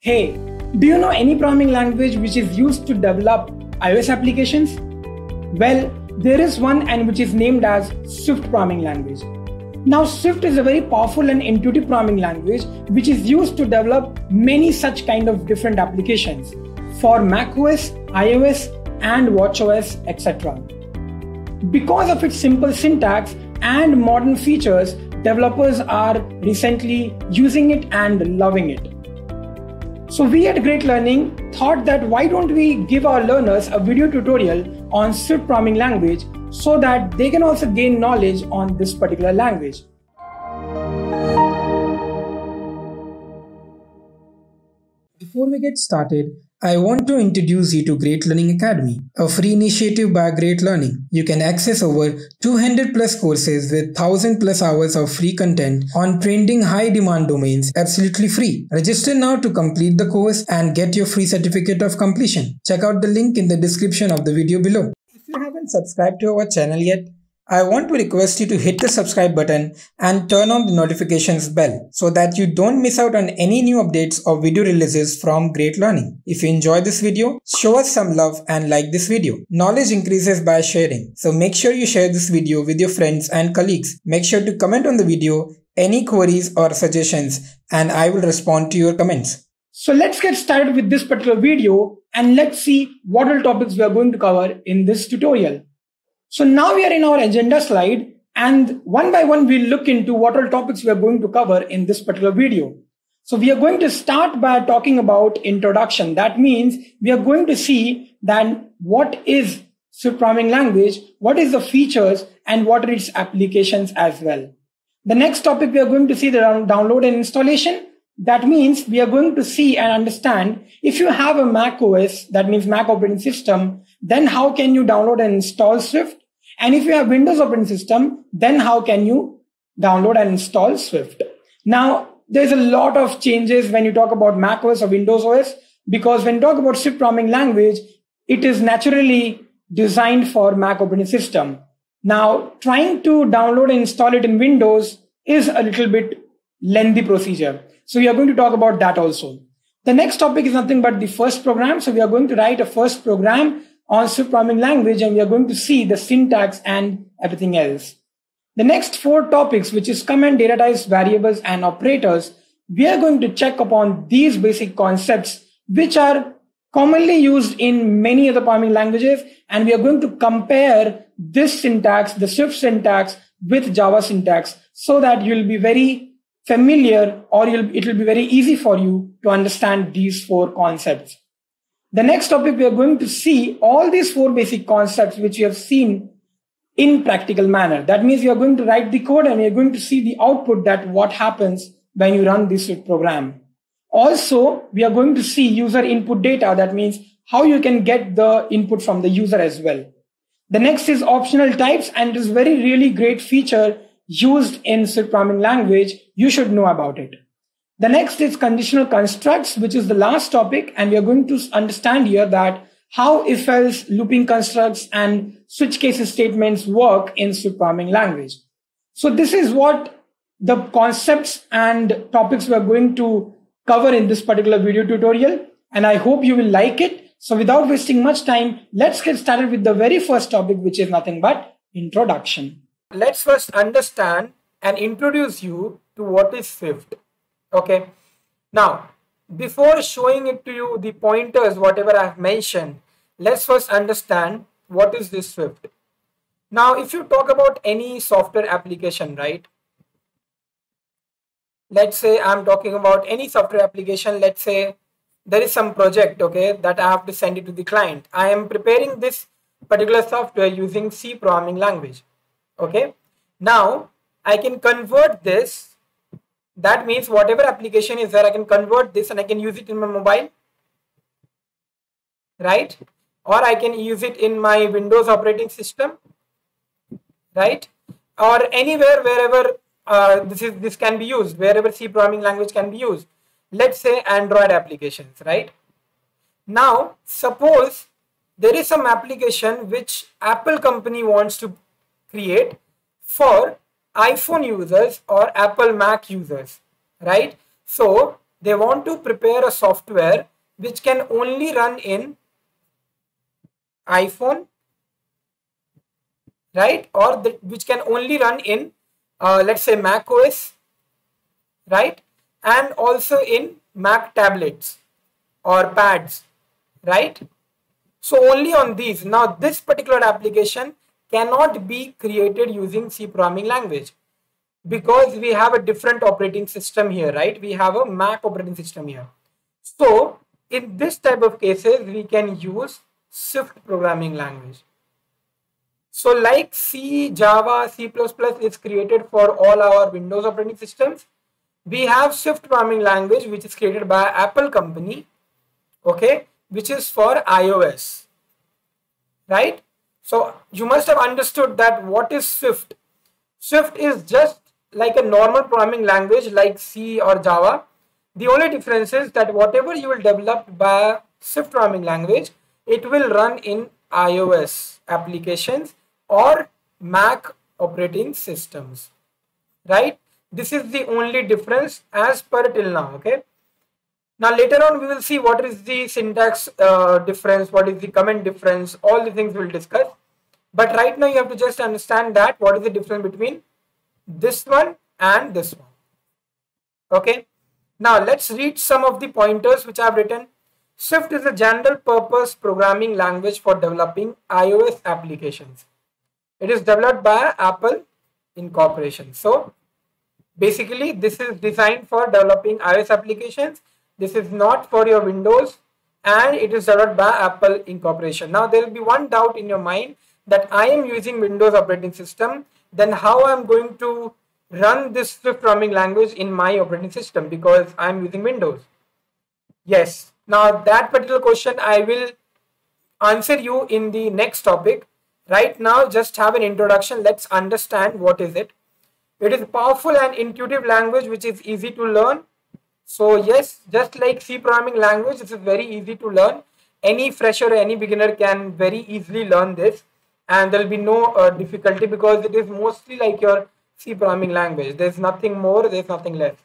Hey, do you know any programming language which is used to develop iOS applications? Well, there is one and which is named as Swift programming language. Now, Swift is a very powerful and intuitive programming language which is used to develop many such kind of different applications for macOS, iOS, and watchOS, etc. Because of its simple syntax and modern features, developers are recently using it and loving it. So we at Great Learning thought that why don't we give our learners a video tutorial on Swift programming language so that they can also gain knowledge on this particular language. Before we get started, I want to introduce you to Great Learning Academy, a free initiative by Great Learning. You can access over 200 plus courses with 1000 plus hours of free content on trending high demand domains absolutely free. Register now to complete the course and get your free certificate of completion. Check out the link in the description of the video below. If you haven't subscribed to our channel yet, I want to request you to hit the subscribe button and turn on the notifications bell so that you don't miss out on any new updates or video releases from Great Learning. If you enjoy this video, show us some love and like this video. Knowledge increases by sharing. So make sure you share this video with your friends and colleagues. Make sure to comment on the video, any queries or suggestions, and I will respond to your comments. So let's get started with this particular video and let's see what all topics we are going to cover in this tutorial. So now we are in our agenda slide and one by one we'll look into what all topics we are going to cover in this particular video. So we are going to start by talking about introduction. That means we are going to see that what is Swift programming language, what is the features and what are its applications as well. The next topic we are going to see the download and installation. That means we are going to see and understand if you have a Mac OS, that means Mac operating system, then how can you download and install Swift? And if you have Windows operating system, then how can you download and install Swift? Now, there's a lot of changes when you talk about Mac OS or Windows OS, because when you talk about Swift programming language, it is naturally designed for Mac operating system. Now, trying to download and install it in Windows is a little bit lengthy procedure. So we are going to talk about that also. The next topic is nothing but the first program. So we are going to write a first program on Swift programming language and we are going to see the syntax and everything else. The next four topics, which is comment, data types, variables, and operators, we are going to check upon these basic concepts which are commonly used in many other programming languages, and we are going to compare this syntax, the Swift syntax, with Java syntax so that you'll be very familiar or it will be very easy for you to understand these four concepts. The next topic, we are going to see all these four basic concepts which we have seen in practical manner. That means we are going to write the code and we are going to see the output, that what happens when you run this program. Also, we are going to see user input data. That means how you can get the input from the user as well. The next is optional types, and it is really great feature used in Swift programming language. You should know about it. The next is conditional constructs, which is the last topic. And we are going to understand here that how if-else, looping constructs, and switch cases statements work in Swift programming language. So this is what the concepts and topics we are going to cover in this particular video tutorial. And I hope you will like it. So without wasting much time, let's get started with the very first topic, which is nothing but introduction. Let's first understand and introduce you to what is Swift. Okay. Now, before showing it to you, the pointers, whatever I have mentioned, let's first understand what is this Swift. Now, if you talk about any software application, right? Let's say I'm talking about any software application. Let's say there is some project, okay, that I have to send it to the client. I am preparing this particular software using C programming language. Okay. Now, I can convert this. That means whatever application is there, I can convert this and I can use it in my mobile, right? Or I can use it in my Windows operating system, right? Or anywhere, wherever this can be used, wherever C programming language can be used. Let's say Android applications, right? Now, suppose there is some application which Apple company wants to create for iPhone users or Apple Mac users, right? So They want to prepare a software which can only run in iPhone, right? Or which can only run in, let's say, Mac OS, right? And also in Mac tablets or pads, right? So only on these. Now, this particular application cannot be created using C programming language because we have a different operating system here, right? We have a Mac operating system here. So in this type of cases, we can use Swift programming language. So like C, Java, C++ is created for all our Windows operating systems. We have Swift programming language, which is created by Apple company, okay, which is for iOS, right? So you must have understood that what is Swift. Swift is just like a normal programming language like C or Java. The only difference is that whatever you will develop by Swift programming language, it will run in iOS applications or Mac operating systems, right? This is the only difference as per till now, okay? Now later on we will see what is the syntax difference, what is the comment difference, all the things we'll discuss. But right now you have to just understand that what is the difference between this one and this one, okay? Now let's read some of the pointers which I have written. Swift is a general purpose programming language for developing iOS applications. It is developed by Apple Incorporation. So basically this is designed for developing iOS applications. This is not for your Windows, and it is developed by Apple Incorporation. Now there will be one doubt in your mind that I am using Windows operating system, then how I am going to run this Swift programming language in my operating system because I am using Windows. Yes, now that particular question I will answer you in the next topic. Right now just have an introduction. Let's understand what is it. It is a powerful and intuitive language which is easy to learn. So yes, just like C programming language, this is very easy to learn. Any fresher or any beginner can very easily learn this, and there will be no difficulty because it is mostly like your C programming language. There's nothing more, there's nothing less.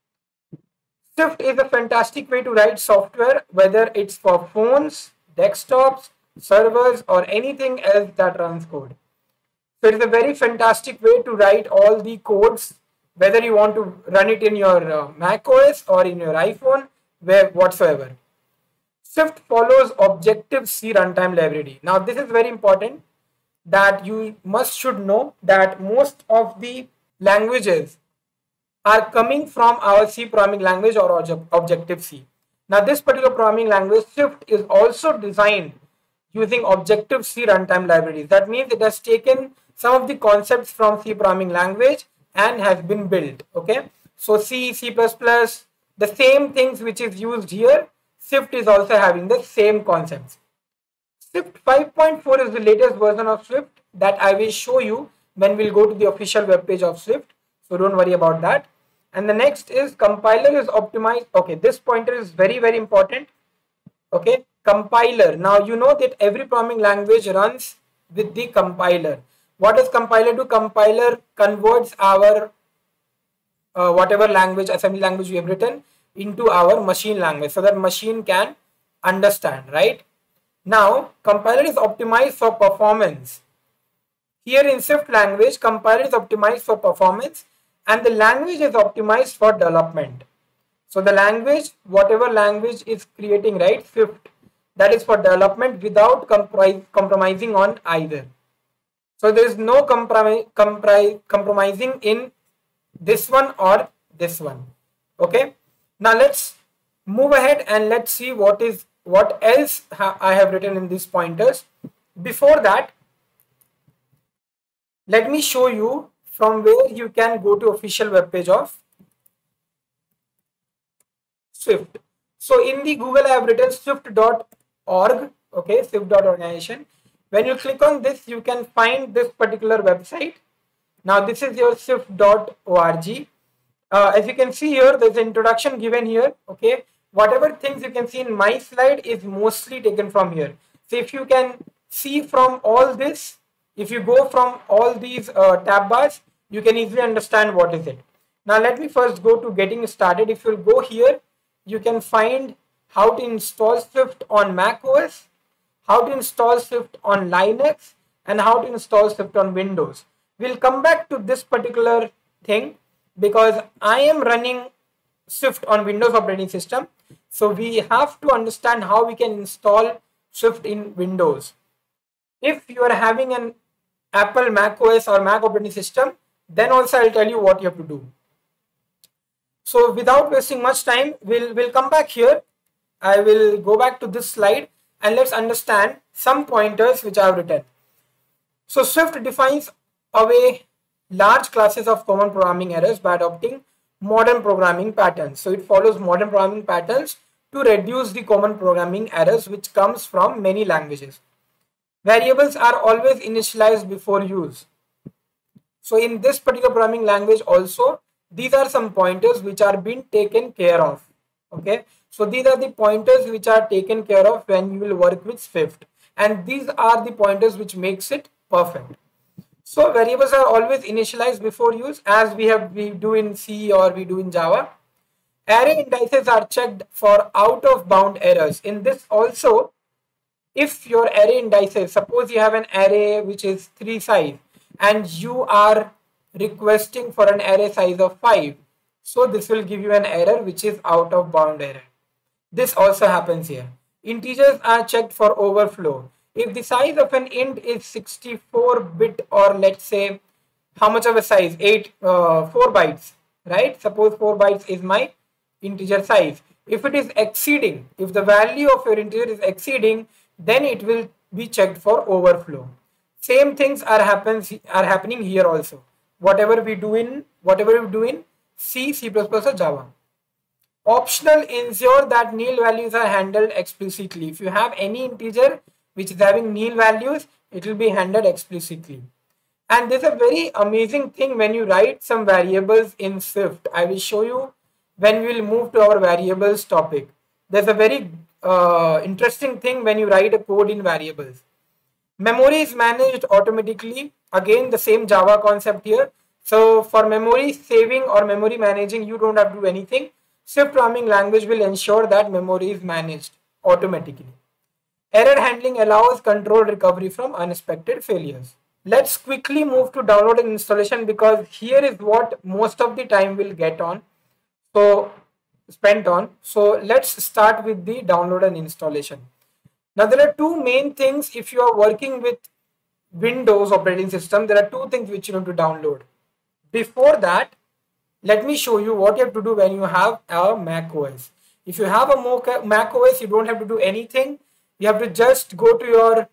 Swift is a fantastic way to write software, whether it's for phones, desktops, servers, or anything else that runs code. So it is a very fantastic way to write all the codes, whether you want to run it in your Mac OS or in your iPhone, where whatsoever. Swift follows Objective-C runtime library. Now this is very important that you should know that most of the languages are coming from our C programming language or Objective-C. Now this particular programming language, Swift, is also designed using Objective-C runtime libraries. That means it has taken some of the concepts from C programming language and has been built, okay? So C, C++, the same things which is used here, Swift is also having the same concepts. Swift 5.4 is the latest version of Swift that I will show you when we'll go to the official webpage of Swift. So don't worry about that. And the next is compiler is optimized. Okay, this pointer is very, very important. Okay, compiler. Now you know that every programming language runs with the compiler. What does compiler do? Compiler converts our whatever language, assembly language we have written into our machine language so that machine can understand, right? Now compiler is optimized for performance. Here in Swift language, compiler is optimized for performance and the language is optimized for development. So the language, whatever language is creating, right, Swift, that is for development without compromising on either. So there is no compromising in this one or this one. Okay. Now let's move ahead and let's see what else I have written in these pointers. Before that, let me show you from where you can go to official webpage of Swift. So in the Google I have written swift.org, okay, swift.organization. When you click on this, you can find this particular website. Now this is your swift.org. As you can see here, there's an introduction given here, okay. Whatever things you can see in my slide is mostly taken from here. So if you can see from all this, if you go from all these tab bars, you can easily understand what is it. Now let me first go to getting started. If you go here, you can find how to install Swift on Mac OS, how to install Swift on Linux, and how to install Swift on Windows. We'll come back to this particular thing because I am running Swift on Windows operating system. So we have to understand how we can install Swift in Windows. If you are having an Apple Mac OS or Mac operating system, then also I'll tell you what you have to do. So without wasting much time, we'll come back here. I will go back to this slide and let's understand some pointers which I have written. So Swift defines away large classes of common programming errors by adopting modern programming patterns. So it follows modern programming patterns to reduce the common programming errors which comes from many languages. Variables are always initialized before use. So in this particular programming language also, these are some pointers which are being taken care of. Okay, so these are the pointers which are taken care of when you will work with Swift, and these are the pointers which makes it perfect. So variables are always initialized before use, as we do in C or we do in Java. Array indices are checked for out of bound errors. In this also, if your array indices, suppose you have an array which is 3 size and you are requesting for an array size of 5, so this will give you an error which is out of bound error. This also happens here. Integers are checked for overflow. If the size of an int is 64-bit, or let's say how much of a size, 4 bytes, right? Suppose 4 bytes is my integer size. If it is exceeding, if the value of your integer is exceeding, then it will be checked for overflow. Same things are happening here also. Whatever we do in C, C++, or Java. Optional ensure that nil values are handled explicitly. If you have any integer which is having nil values, it will be handled explicitly. And there's a very amazing thing when you write some variables in Swift. I will show you when we will move to our variables topic. There's a very interesting thing when you write a code in variables. Memory is managed automatically. Again, the same Java concept here. So for memory saving or memory managing, you don't have to do anything. Swift programming language will ensure that memory is managed automatically. Error handling allows controlled recovery from unexpected failures. Let's quickly move to download and installation, because here is what most of the time will get on. So spent on. So let's start with the download and installation. Now there are two main things. If you are working with Windows operating system, there are two things which you need to download. Before that, let me show you what you have to do when you have a Mac OS. If you have a Mac OS, you don't have to do anything. You have to just go to your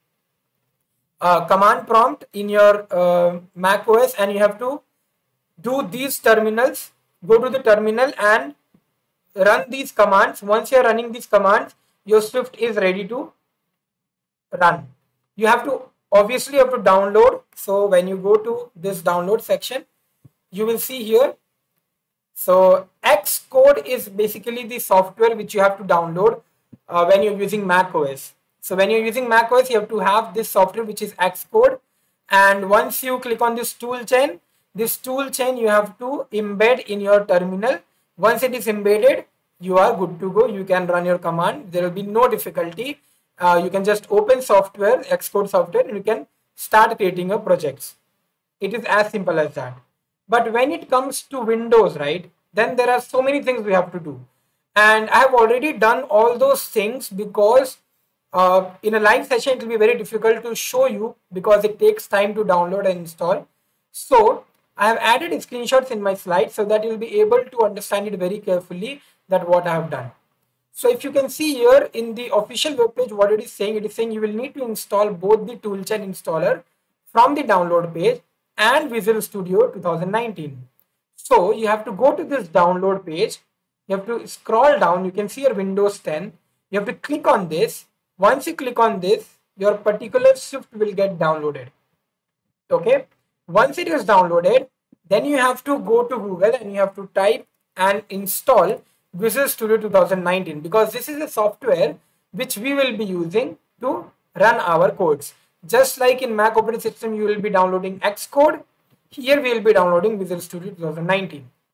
command prompt in your Mac OS, and you have to do these terminals. Go to the terminal and run these commands. Once you are running these commands, your Swift is ready to run. You have to obviously have to download. So when you go to this download section, you will see here. So Xcode is basically the software which you have to download when you're using Mac OS. So when you're using Mac OS, you have to have this software which is Xcode. And once you click on this tool chain you have to embed in your terminal. Once it is embedded, you are good to go. You can run your command. There will be no difficulty. You can just open software, Xcode software, and you can start creating your projects. It is as simple as that. But when it comes to Windows, right, then there are so many things we have to do. And I have already done all those things, because in a live session, it will be very difficult to show you because it takes time to download and install. So I have added screenshots in my slides so that you will be able to understand it very carefully, that what I have done. So if you can see here in the official web page, what it is saying you will need to install both the toolchain installer from the download page and Visual Studio 2019. So you have to go to this download page. You have to scroll down. You can see your Windows 10. You have to click on this. Once you click on this, your particular Swift will get downloaded. Okay. Once it is downloaded, then you have to go to Google and you have to type and install Visual Studio 2019, because this is a software which we will be using to run our codes. Just like in Mac operating system, you will be downloading Xcode. Here we will be downloading Visual Studio 2019.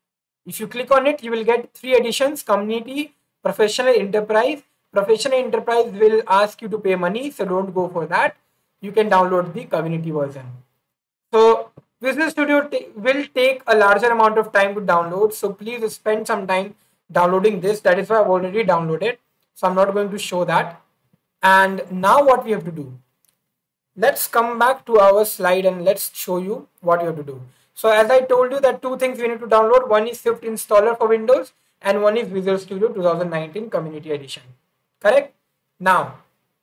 If you click on it, you will get 3 editions: community, professional, enterprise. Professional enterprise will ask you to pay money, so don't go for that. You can download the community version. So Visual Studio will take a larger amount of time to download. So please spend some time downloading this. That is why I've already downloaded. So I'm not going to show that. And now what we have to do? Let's come back to our slide and let's show you what you have to do. So as I told you that 2 things we need to download. One is Swift installer for Windows and one is Visual Studio 2019 Community Edition. Correct? Now,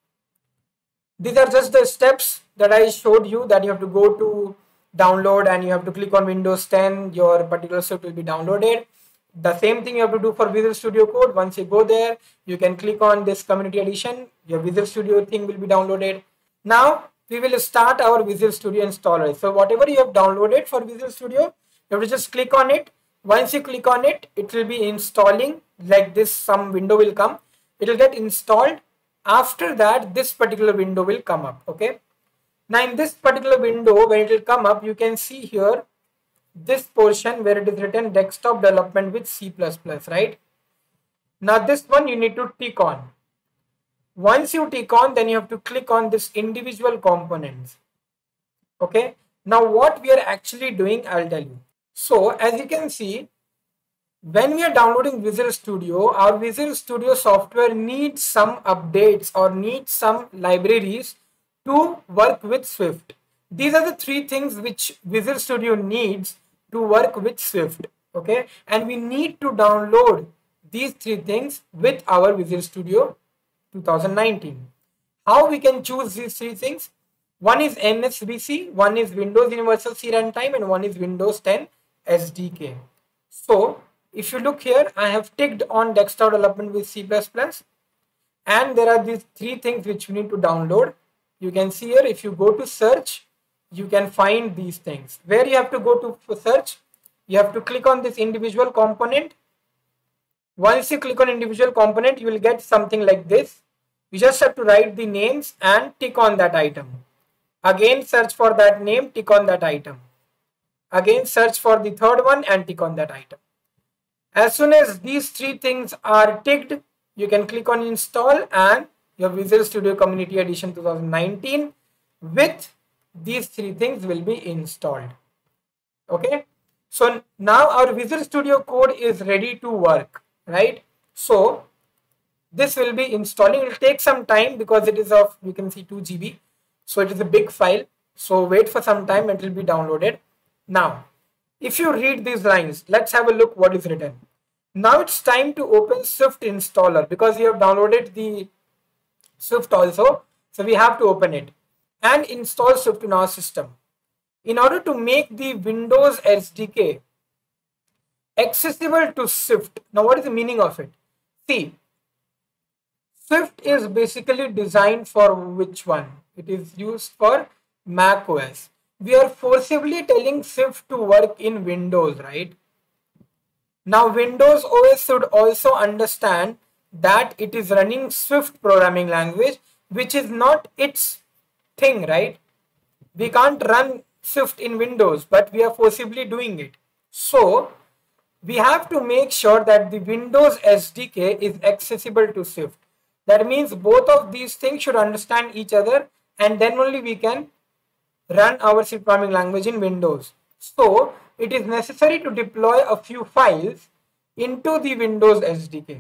these are just the steps that I showed you, that you have to go to download and you have to click on Windows 10, your particular script will be downloaded. The same thing you have to do for Visual Studio Code. Once you go there, you can click on this Community Edition, your Visual Studio thing will be downloaded. Now we will start our Visual Studio installer. So whatever you have downloaded for Visual Studio, you have to just click on it. Once you click on it, it will be installing like this. Some window will come, it will get installed. After that, this particular window will come up. Okay, now in this particular window, when it will come up, you can see here this portion where it is written desktop development with C++, right? Now this one you need to tick on. Once you tick on, then you have to click on this individual components. Okay, now what we are actually doing, I'll tell you. So as you can see, when we are downloading Visual Studio, our Visual Studio software needs some updates or needs some libraries to work with Swift. These are the 3 things which Visual Studio needs to work with Swift. Okay, and we need to download these 3 things with our Visual Studio 2019. How we can choose these 3 things? One is MSVC, one is Windows Universal C Runtime, and one is Windows 10 SDK. So if you look here, I have ticked on desktop development with C++, and there are these 3 things which you need to download. You can see here, if you go to search, you can find these things. Where you have to go to search, you have to click on this individual component. Once you click on individual component, you will get something like this. You just have to write the names and tick on that item. Again, search for that name, tick on that item. Again, search for the third one and tick on that item. As soon as these 3 things are ticked, you can click on install and your Visual Studio Community Edition 2019 with these 3 things will be installed. Okay, so now our Visual Studio Code is ready to work, right? So this will be installing. It will take some time because it is of, you can see, 2 GB. So it is a big file. So wait for some time and it will be downloaded. Now, if you read these lines, let's have a look what is written. Now it's time to open Swift installer because you have downloaded the Swift also. So we have to open it and install Swift in our system. In order to make the Windows SDK accessible to Swift, now what is the meaning of it? See, Swift is basically designed for which one? It is used for Mac OS. We are forcibly telling Swift to work in Windows, right? Now Windows OS should also understand that it is running Swift programming language, which is not its thing, right? We can't run Swift in Windows, but we are forcibly doing it. So we have to make sure that the Windows SDK is accessible to Swift. That means both of these things should understand each other, and then only we can run our Swift programming language in Windows. So it is necessary to deploy a few files into the Windows SDK.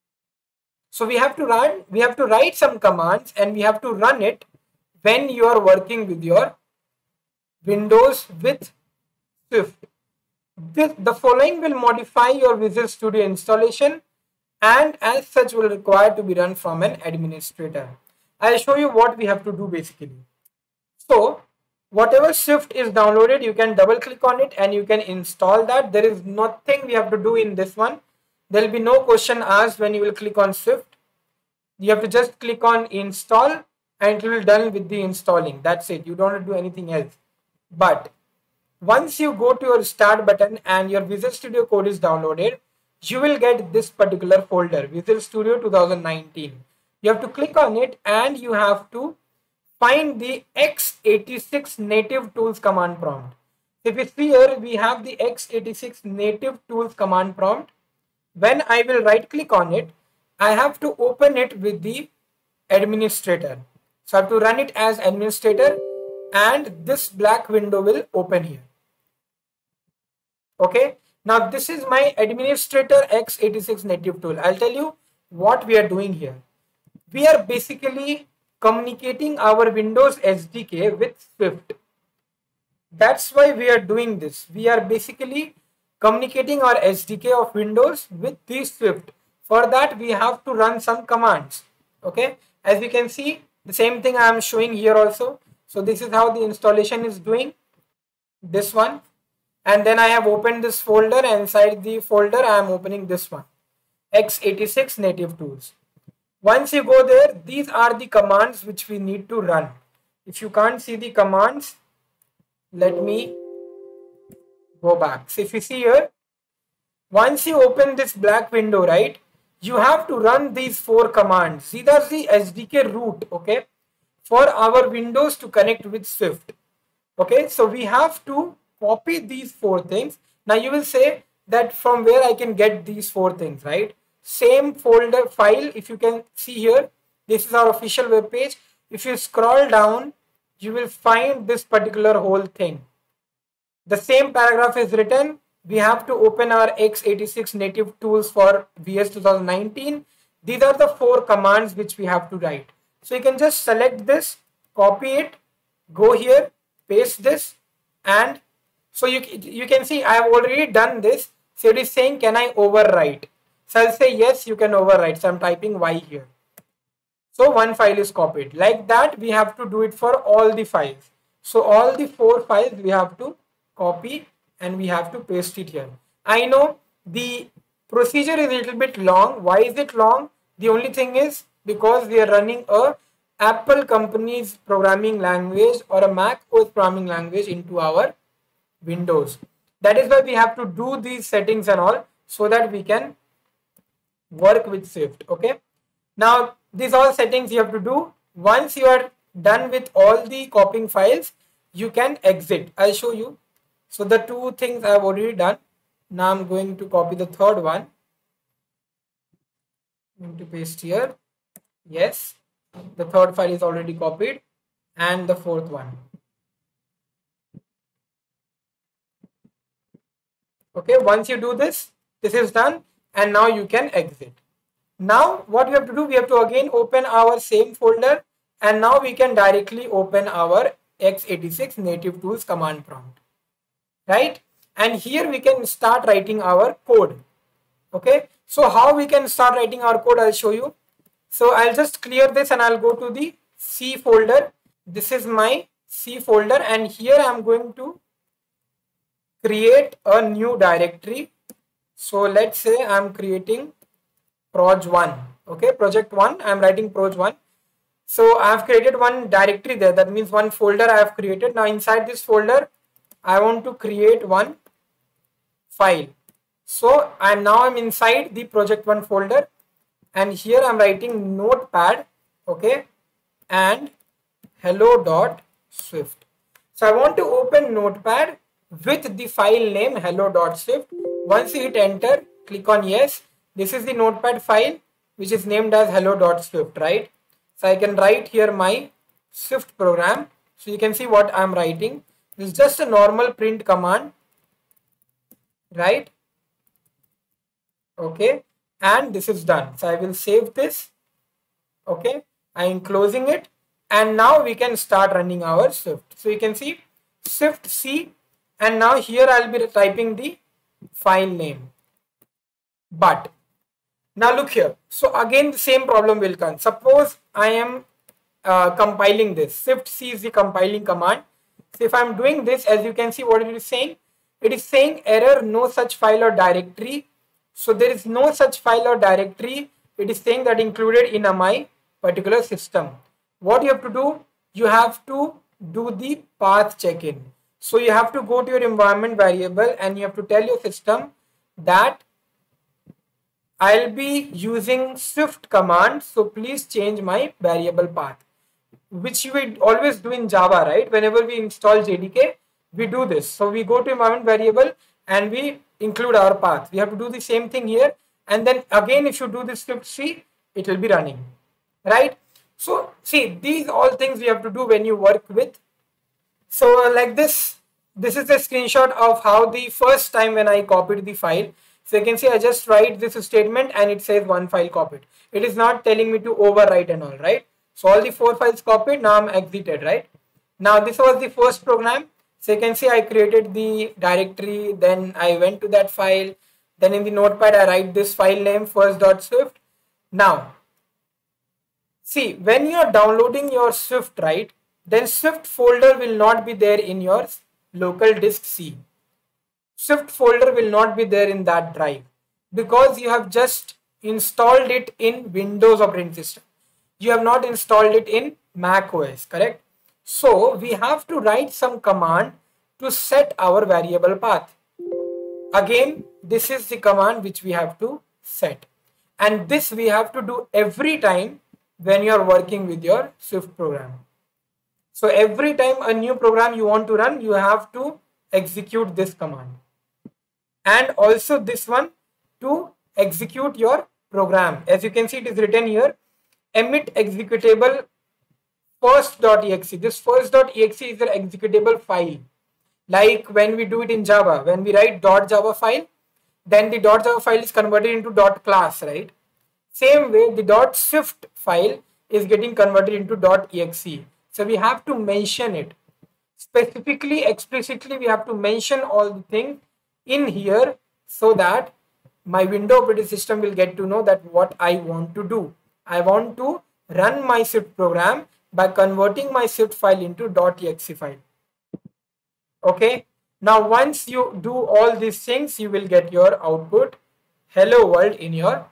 So we have to write some commands and we have to run it when you are working with your Windows with Swift. The following will modify your Visual Studio installation and as such will require to be run from an administrator. I'll show you what we have to do basically. So whatever Swift is downloaded, you can double click on it and you can install that. There is nothing we have to do in this one. There will be no question asked when you will click on Swift. You have to just click on install and it will be done with the installing. That's it. You don't have to do anything else. But once you go to your start button and your Visual Studio Code is downloaded, you will get this particular folder, Visual Studio 2019. You have to click on it and you have to find the x86 native tools command prompt. If you see here, we have the x86 native tools command prompt. When I will right click on it, I have to open it with the administrator. So I have to run it as administrator, and this black window will open here. Okay. Now this is my administrator x86 native tool. I'll tell you what we are doing here. We are basically communicating our Windows SDK with Swift. That's why we are doing this. We are basically communicating our SDK of Windows with the Swift. For that, we have to run some commands. Okay, as you can see, the same thing I am showing here also. So this is how the installation is doing. This one, and then I have opened this folder, and inside the folder I am opening this one, x86 native tools. Once you go there, these are the commands which we need to run. If you can't see the commands, let me go back. So if you see here, once you open this black window, right, you have to run these 4 commands. These are the SDK root, okay, for our Windows to connect with Swift. Okay, so we have to copy these 4 things. Now you will say that from where I can get these 4 things, right? Same folder file, if you can see here, this is our official web page. If you scroll down, you will find this particular whole thing. The same paragraph is written. We have to open our x86 native tools for VS 2019. These are the 4 commands which we have to write. So you can just select this, copy it, go here, paste this, and so you can see I have already done this. So it is saying, can I overwrite? So I'll say yes, you can overwrite. So I'm typing Y here. So one file is copied. Like that, we have to do it for all the files. So all the 4 files we have to copy and we have to paste it here. I know the procedure is a little bit long. Why is it long? The only thing is because we are running a Apple company's programming language or a Mac OS programming language into our Windows. That is why we have to do these settings and all so that we can work with Swift. Okay. Now these all settings you have to do. Once you are done with all the copying files, you can exit. I'll show you. So the 2 things I have already done. Now I'm going to copy the 3rd one. I'm going to paste here. Yes, the 3rd file is already copied, and the 4th one. Okay, once you do this, this is done, and now you can exit. Now what we have to do, we have to again open our same folder, and now we can directly open our x86 native tools command prompt, right? And here we can start writing our code. Okay, so how we can start writing our code, I'll show you. So I'll just clear this and I'll go to the C folder. This is my C folder, and here I'm going to create a new directory. So let's say I'm creating proj1. Okay, project 1, I'm writing proj1. So I've created one directory there. That means one folder I have created. Now inside this folder, I want to create one file. So I'm inside the project 1 folder, and here I'm writing notepad, okay, and hello.swift. So I want to open notepad with the file name hello.swift. Once you hit enter, click on yes. This is the notepad file which is named as hello.swift, right? So I can write here my Swift program. So you can see what I'm writing. This is just a normal print command, right? Okay, and this is done. So I will save this. Okay, I am closing it, and now we can start running our Swift. So you can see Swift C, and now here I'll be typing the file name. But now look here. So again the same problem will come. Suppose I am compiling this. Swift C is the compiling command. So if I'm doing this, as you can see what it is saying. It is saying error, no such file or directory. So there is no such file or directory. It is saying that included in my particular system. What you have to do, you have to do the path check-in. So you have to go to your environment variable and you have to tell your system that I'll be using Swift command. So please change my variable path, which you will always do in Java, right? Whenever we install JDK, we do this. So we go to environment variable and we include our path. We have to do the same thing here, and then again if you do this script C, it will be running, right? So see, these all things we have to do when you work with. So like this is a screenshot of how the first time when I copied the file. So you can see I just write this statement and it says one file copied. It is not telling me to overwrite and all, right? So all the 4 files copied, now I'm exited, right? Now this was the first program. So you can see I created the directory, then I went to that file, then in the notepad I write this file name first.swift. Now see, when you are downloading your Swift, right, then Swift folder will not be there in your local disk C. Swift folder will not be there in that drive because you have just installed it in Windows operating system. You have not installed it in Mac OS, correct? So we have to write some command to set our variable path. Again, this is the command which we have to set, and this we have to do every time when you are working with your Swift program. So every time a new program you want to run, you have to execute this command, and also this one to execute your program. As you can see, it is written here, emit executable first.exe. This first.exe is an executable file. Like when we do it in Java, when we write .java file, then the .java file is converted into .class, right? Same way, the .swift file is getting converted into .exe. So we have to mention it specifically, explicitly. We have to mention all the things in here so that my Windows operating system will get to know that what I want to do. I want to run my Swift program by converting my Swift file into .exe file. Okay. Now once you do all these things, you will get your output hello world in your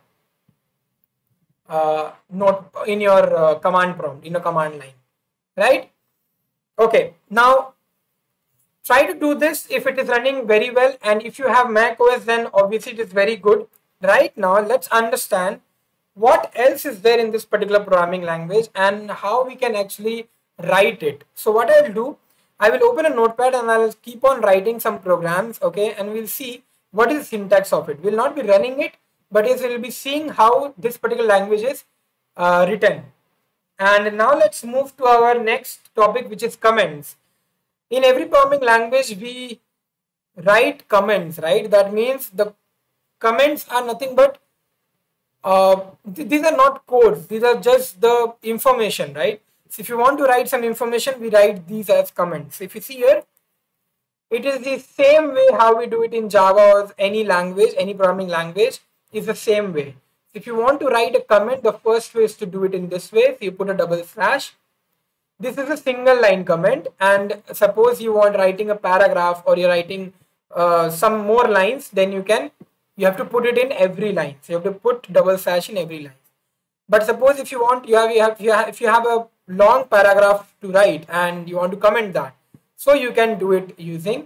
command prompt, in a command line, right? Okay, now try to do this if it is running very well, and if you have Mac OS, then obviously it is very good. Right now let's understand what else is there in this particular programming language and how we can actually write it. So what I'll do, I will open a notepad and I'll keep on writing some programs, okay, and we'll see what is the syntax of it. We'll not be running it, but yes, we'll be seeing how this particular language is written. And now let's move to our next topic, which is comments. In every programming language, we write comments, right? That means the comments are nothing but these are not codes, these are just the information, right? So if you want to write some information, we write these as comments. If you see here, it is the same way how we do it in Java or any language, any programming language is the same way. If you want to write a comment, the first way is to do it in this way. So you put a double slash. This is a single line comment, and suppose you want writing a paragraph or you're writing some more lines, then you have to put it in every line. So you have to put double slash in every line. But suppose if you want, if you have a long paragraph to write and you want to comment that, so you can do it using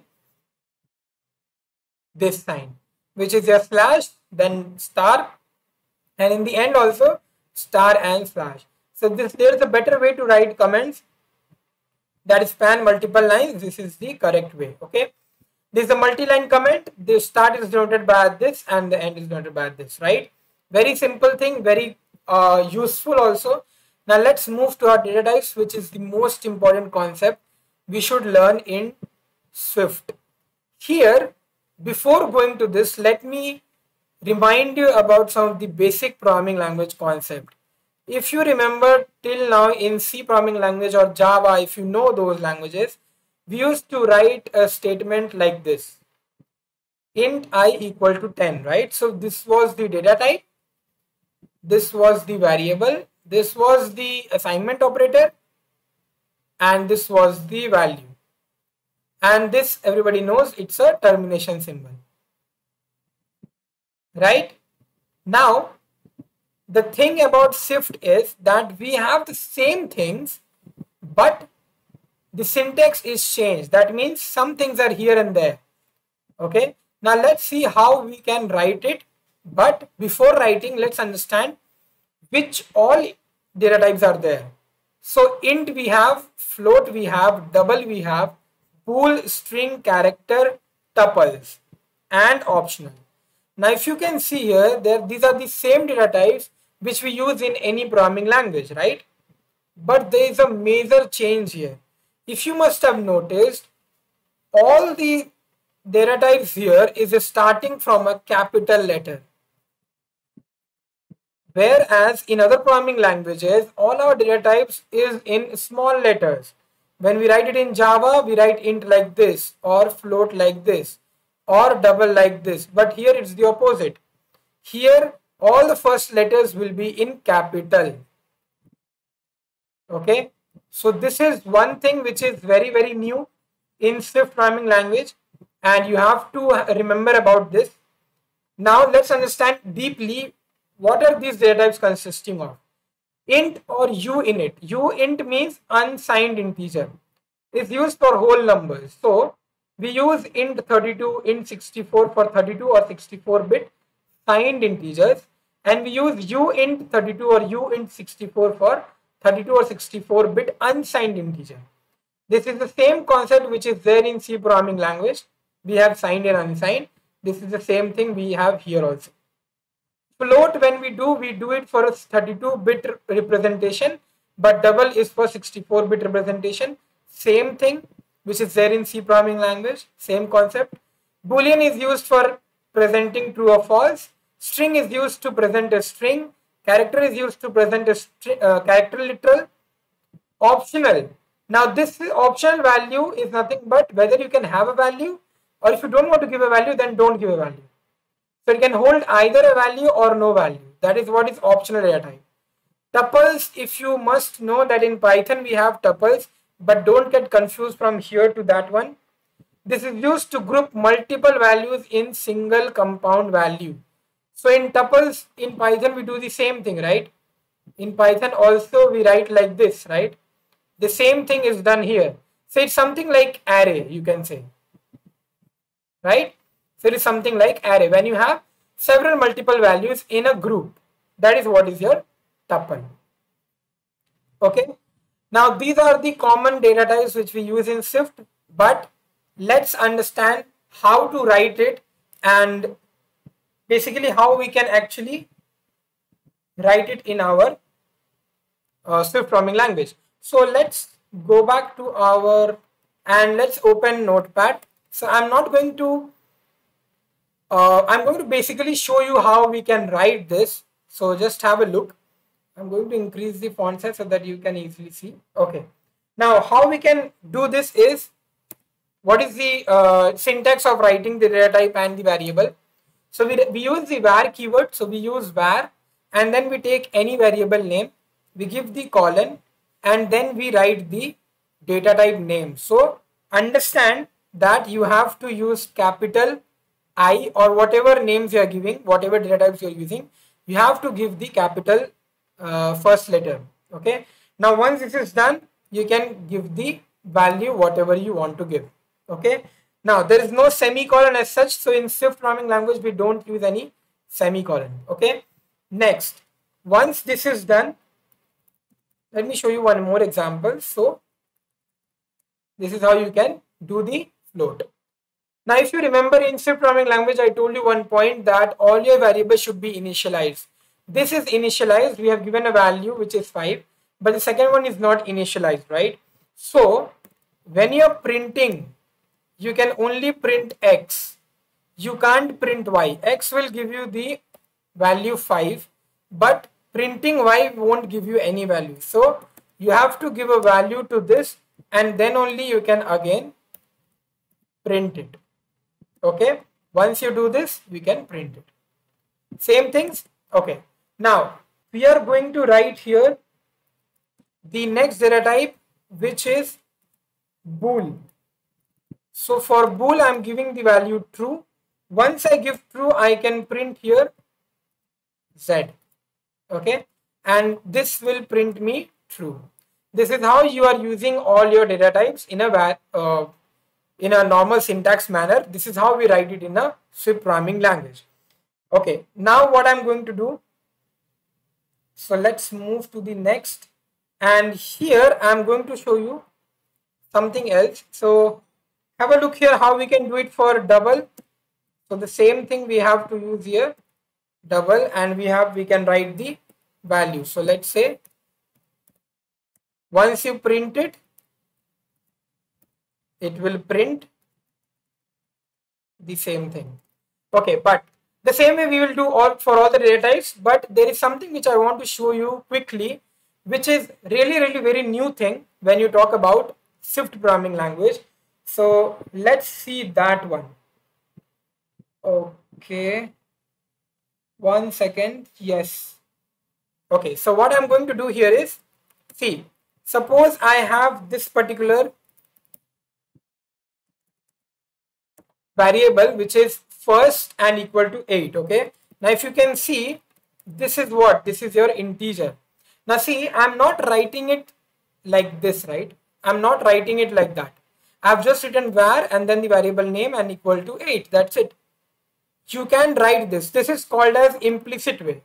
this sign, which is your slash, then star, and in the end also star and slash. So there is a better way to write comments that span multiple lines. This is the correct way. Okay, this is a multi-line comment. The start is denoted by this and the end is denoted by this, right? Very simple thing, very useful also. Now let's move to our data types, which is the most important concept we should learn in Swift. Here, before going to this, let me remind you about some of the basic programming language concept. If you remember till now in C programming language or Java, if you know those languages, we used to write a statement like this: int I equal to 10, right? So this was the data type, this was the variable, this was the assignment operator, and this was the value. And this, everybody knows, it's a termination symbol, right? Now, the thing about Swift is that we have the same things, but the syntax is changed. That means some things are here and there. Okay. Now let's see how we can write it. But before writing, let's understand which all data types are there. So int we have, float we have, double we have, bool, string, character, tuples, and optional. Now, if you can see here, these are the same data types which we use in any programming language, right? But there is a major change here. If you must have noticed, all the data types here is starting from a capital letter. Whereas in other programming languages, all our data types is in small letters. When we write it in Java, we write int like this, or float like this, or double like this. But here it's the opposite. Here, all the first letters will be in capital. Okay. So this is one thing which is very, very new in Swift programming language. And you have to remember about this. Now let's understand deeply what are these data types consisting of. Int or uint. Uint means unsigned integer. It's used for whole numbers. So we use int 32, int 64 for 32 or 64-bit signed integers, and we use uint 32 or uint 64 for 32 or 64-bit unsigned integer. This is the same concept which is there in C programming language. We have signed and unsigned. This is the same thing we have here also. Float, when we do it for a 32-bit representation, but double is for 64-bit representation. Same thing which is there in C programming language, same concept. Boolean is used for presenting true or false. String is used to present a string. Character is used to present a character literal. Optional. Now this optional value is nothing but whether you can have a value, or if you don't want to give a value, then don't give a value. So it can hold either a value or no value. That is what is optional data type. Tuples, if you must know that in Python we have tuples, but don't get confused from here to that one. This is used to group multiple values in single compound value. So in tuples in Python we do the same thing, right? In Python also we write like this, right? The same thing is done here. So it's something like array, you can say, right? So it is something like array. When you have several multiple values in a group, that is what is your tuple. Okay. Now these are the common data types which we use in Swift, but let's understand how to write it and basically how we can actually write it in our Swift programming language. So let's go back to our and let's open Notepad. So I'm not going to I'm going to basically show you how we can write this. So just have a look. I'm going to increase the font size so that you can easily see. Okay. Now how we can do this is, what is the syntax of writing the data type and the variable. So we use the var keyword. So we use var and then we take any variable name. We give the colon and then we write the data type name. So understand that you have to use capital I or whatever names you are giving, whatever data types you are using, you have to give the capital first letter. Okay. Now once this is done, you can give the value whatever you want to give. Okay. Now there is no semicolon as such. So in Swift programming language, we don't use any semicolon. Okay. Next, once this is done, let me show you one more example. So this is how you can do the float. Now, if you remember in Swift programming language, I told you one point that all your variables should be initialized. This is initialized. We have given a value which is 5, but the second one is not initialized, right? So when you're printing, you can only print X. You can't print Y. X will give you the value 5, but printing Y won't give you any value. So you have to give a value to this and then only you can again print it. Okay, once you do this, we can print it. Same things. Okay, now we are going to write here the next data type, which is bool. So for bool, I'm giving the value true. Once I give true, I can print here Z. Okay, and this will print me true. This is how you are using all your data types in a normal syntax manner. This is how we write it in a Swift programming language. Okay, now what I'm going to do, so let's move to the next, and here I'm going to show you something else. So Have a look here how we can do it for double. So the same thing we have to use here, double, and we can write the value. So let's say once you print it, it will print the same thing. Okay, but the same way we will do all for all the data types, but there is something which I want to show you quickly, which is really very new thing when you talk about Swift programming language. So let's see that one. Okay, 1 second. Yes. Okay, so what I'm going to do here is, see, suppose I have this particular variable which is first and equal to 8. Okay, now if you can see, this is what, this is your integer. Now see, I'm not writing it like this, right? I'm not writing it like that. I've just written var and then the variable name and equal to 8. That's it. You can write this. This is called as implicit way.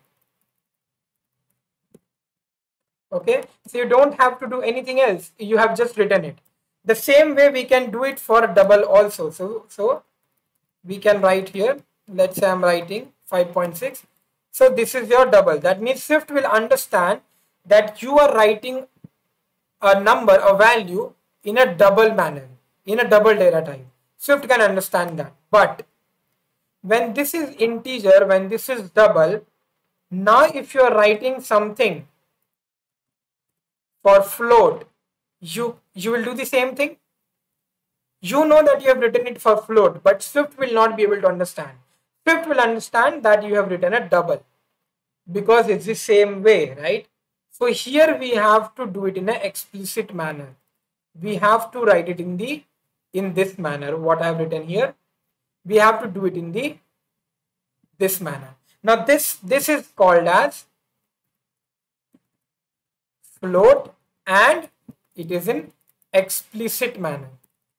Okay, so you don't have to do anything else. You have just written it. The same way we can do it for double also. So we can write here, let's say I'm writing 5.6. So this is your double. That means Swift will understand that you are writing a number, a value in a double manner, in a double data type. Swift can understand that. But when this is integer, when this is double, now if you are writing something for float, you will do the same thing. You know that you have written it for float, but Swift will not be able to understand. Swift will understand that you have written a double because it's the same way, right? So here we have to do it in an explicit manner. We have to write it in this manner. What I have written here, we have to do it in this manner. Now this is called as float and it is in explicit manner.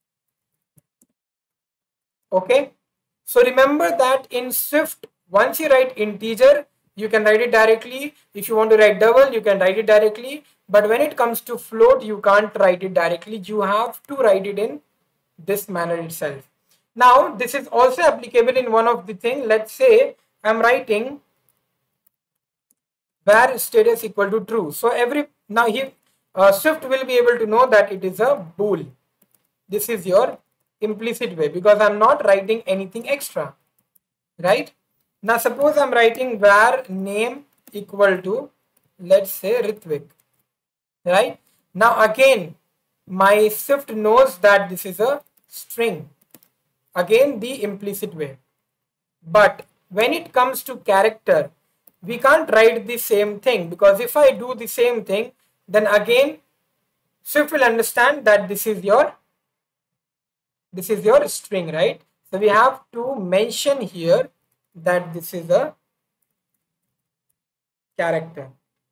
Okay, so remember that in Swift, once you write integer, you can write it directly. If you want to write double, you can write it directly. But when it comes to float, you can't write it directly. You have to write it in this manner itself. Now, this is also applicable in one of the things. Let's say I'm writing var status equal to true. So now here Swift will be able to know that it is a bool. This is your implicit way because I'm not writing anything extra, right? Now suppose I'm writing var name equal to, let's say, Ritvik, right? Now again, my Swift knows that this is a string, again the implicit way. But when it comes to character, we can't write the same thing because if I do the same thing, then again Swift will understand that this is your string, right? So we have to mention here that this is a character,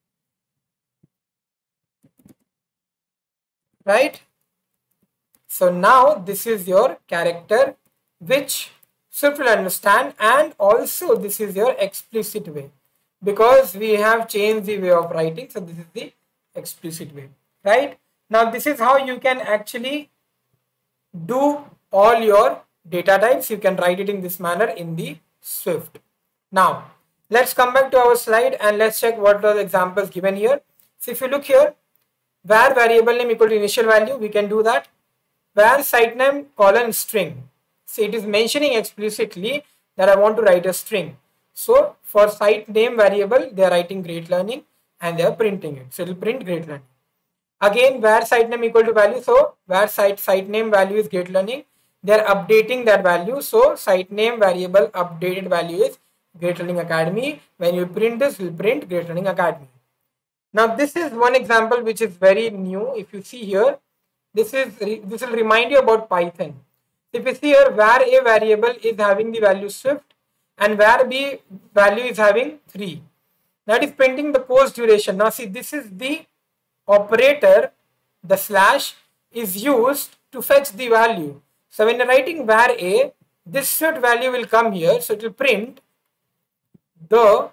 right? So now this is your character which Swift will understand, and also this is your explicit way because we have changed the way of writing. So this is the explicit way, right? Now this is how you can actually do all your data types. You can write it in this manner in the Swift. Now let's come back to our slide and let's check what are the examples given here. So if you look here, var variable name equal to initial value, we can do that. Var site name colon string. So it is mentioning explicitly that I want to write a string. So for site name variable, they are writing Great Learning and they are printing it. So it will print Great Learning. Again, var site name equal to value. So var site name value is Great Learning. They are updating that value. So site name variable updated value is Great Learning Academy. When you print this, will print Great Learning Academy. Now this is one example which is very new. If you see here, this will remind you about Python. If you see here, var a variable is having the value Swift and var b value is having 3. That is printing the post duration. Now see, this is the operator, the slash is used to fetch the value. So when you're writing var a, this Swift value will come here. So it will print the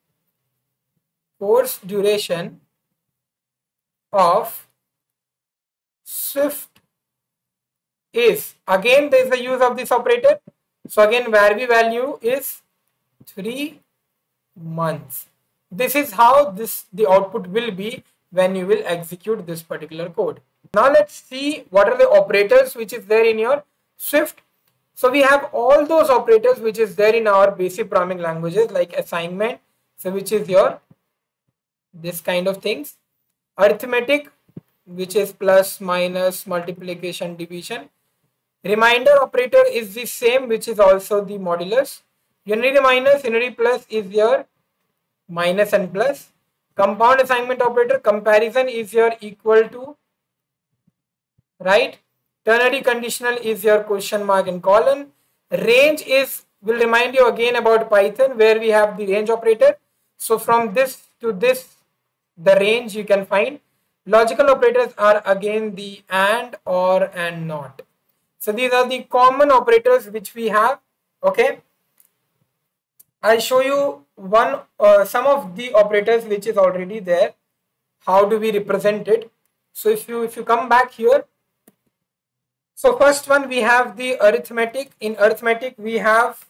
course duration of Swift is, again there is the use of this operator. So again varb value is 3 months. This is how the output will be when you will execute this particular code. Now let's see what are the operators which is there in your Swift. So we have all those operators which is there in our basic programming languages, like assignment, so which is your this kind of things, arithmetic, which is plus, minus, multiplication, division. Reminder operator is the same, which is also the modulus. Unary minus, unary plus is your minus and plus. Compound assignment operator, comparison is your equal to, right? Ternary conditional is your question mark and colon. Range is, will remind you again about Python, where we have the range operator. So from this to this, the range you can find. Logical operators are again the and, or, and not. So these are the common operators which we have. Okay, I'll show you one some of the operators which is already there. How do we represent it? So if you come back here, so first one we have the arithmetic. In arithmetic we have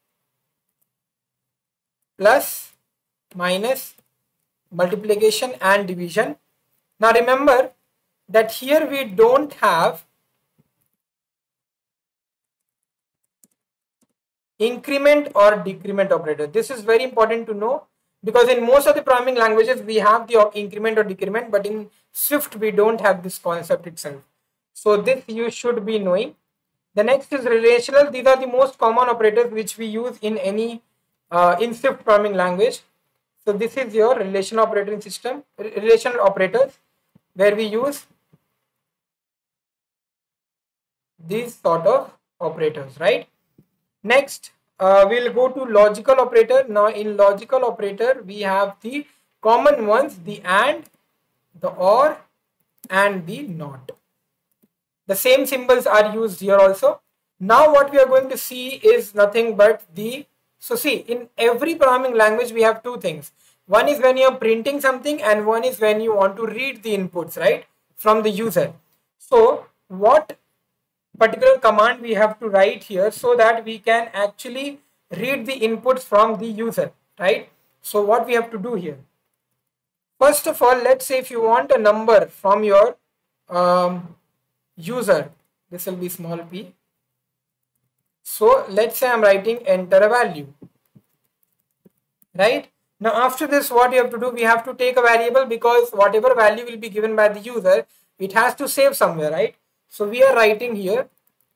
plus, minus, multiplication and division. Now remember that here we don't have increment or decrement operator. This is very important to know, because in most of the programming languages we have the increment or decrement, but in Swift we don't have this concept itself. So this you should be knowing. The next is relational. These are the most common operators which we use in any in Swift programming language. So this is your relational operating system, relational operators, where we use these sort of operators, right? Next, we'll go to logical operator. Now in logical operator, we have the common ones, the and, the or, and the not. The same symbols are used here also. Now what we are going to see is nothing but the, so see, in every programming language we have two things. One is when you are printing something, and one is when you want to read the inputs, right, from the user. So what particular command we have to write here so that we can actually read the inputs from the user, right? So what we have to do here, first of all, let's say if you want a number from your user, this will be small p. So let's say I'm writing enter a value, right? Now after this, what you have to do, we have to take a variable, because whatever value will be given by the user, it has to save somewhere, right? So we are writing here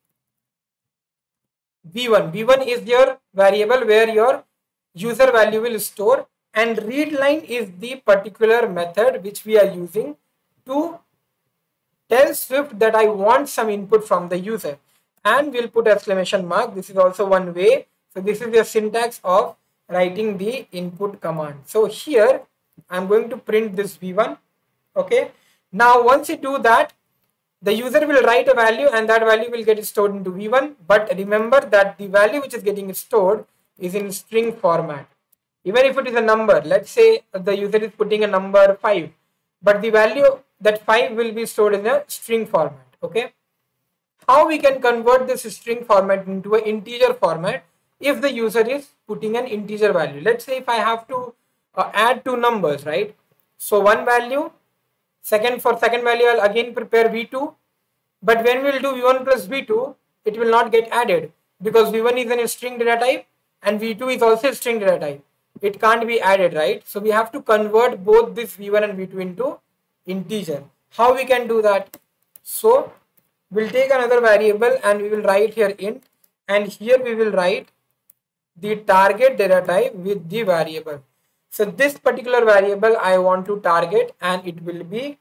v1. v1 is your variable where your user value will store, and read line is the particular method which we are using to tell Swift that I want some input from the user, and we'll put exclamation mark. This is also one way. So this is the syntax of writing the input command. So here I'm going to print this v1. Okay, now once you do that, the user will write a value, and that value will get stored into v1. But remember that the value which is getting stored is in string format. Even if it is a number, let's say the user is putting a number 5, but the value that 5 will be stored in a string format. Okay, how we can convert this string format into an integer format if the user is putting an integer value? Let's say if I have to add two numbers, right? So one value, for second value I'll again prepare v2, but when we'll do v1 plus v2, it will not get added, because v1 is in a string data type and v2 is also a string data type. It can't be added, right? So we have to convert both this v1 and v2 into integer. How we can do that? So we'll take another variable and we will write here int, and here we will write the target data type with the variable. So this particular variable I want to target, and it will be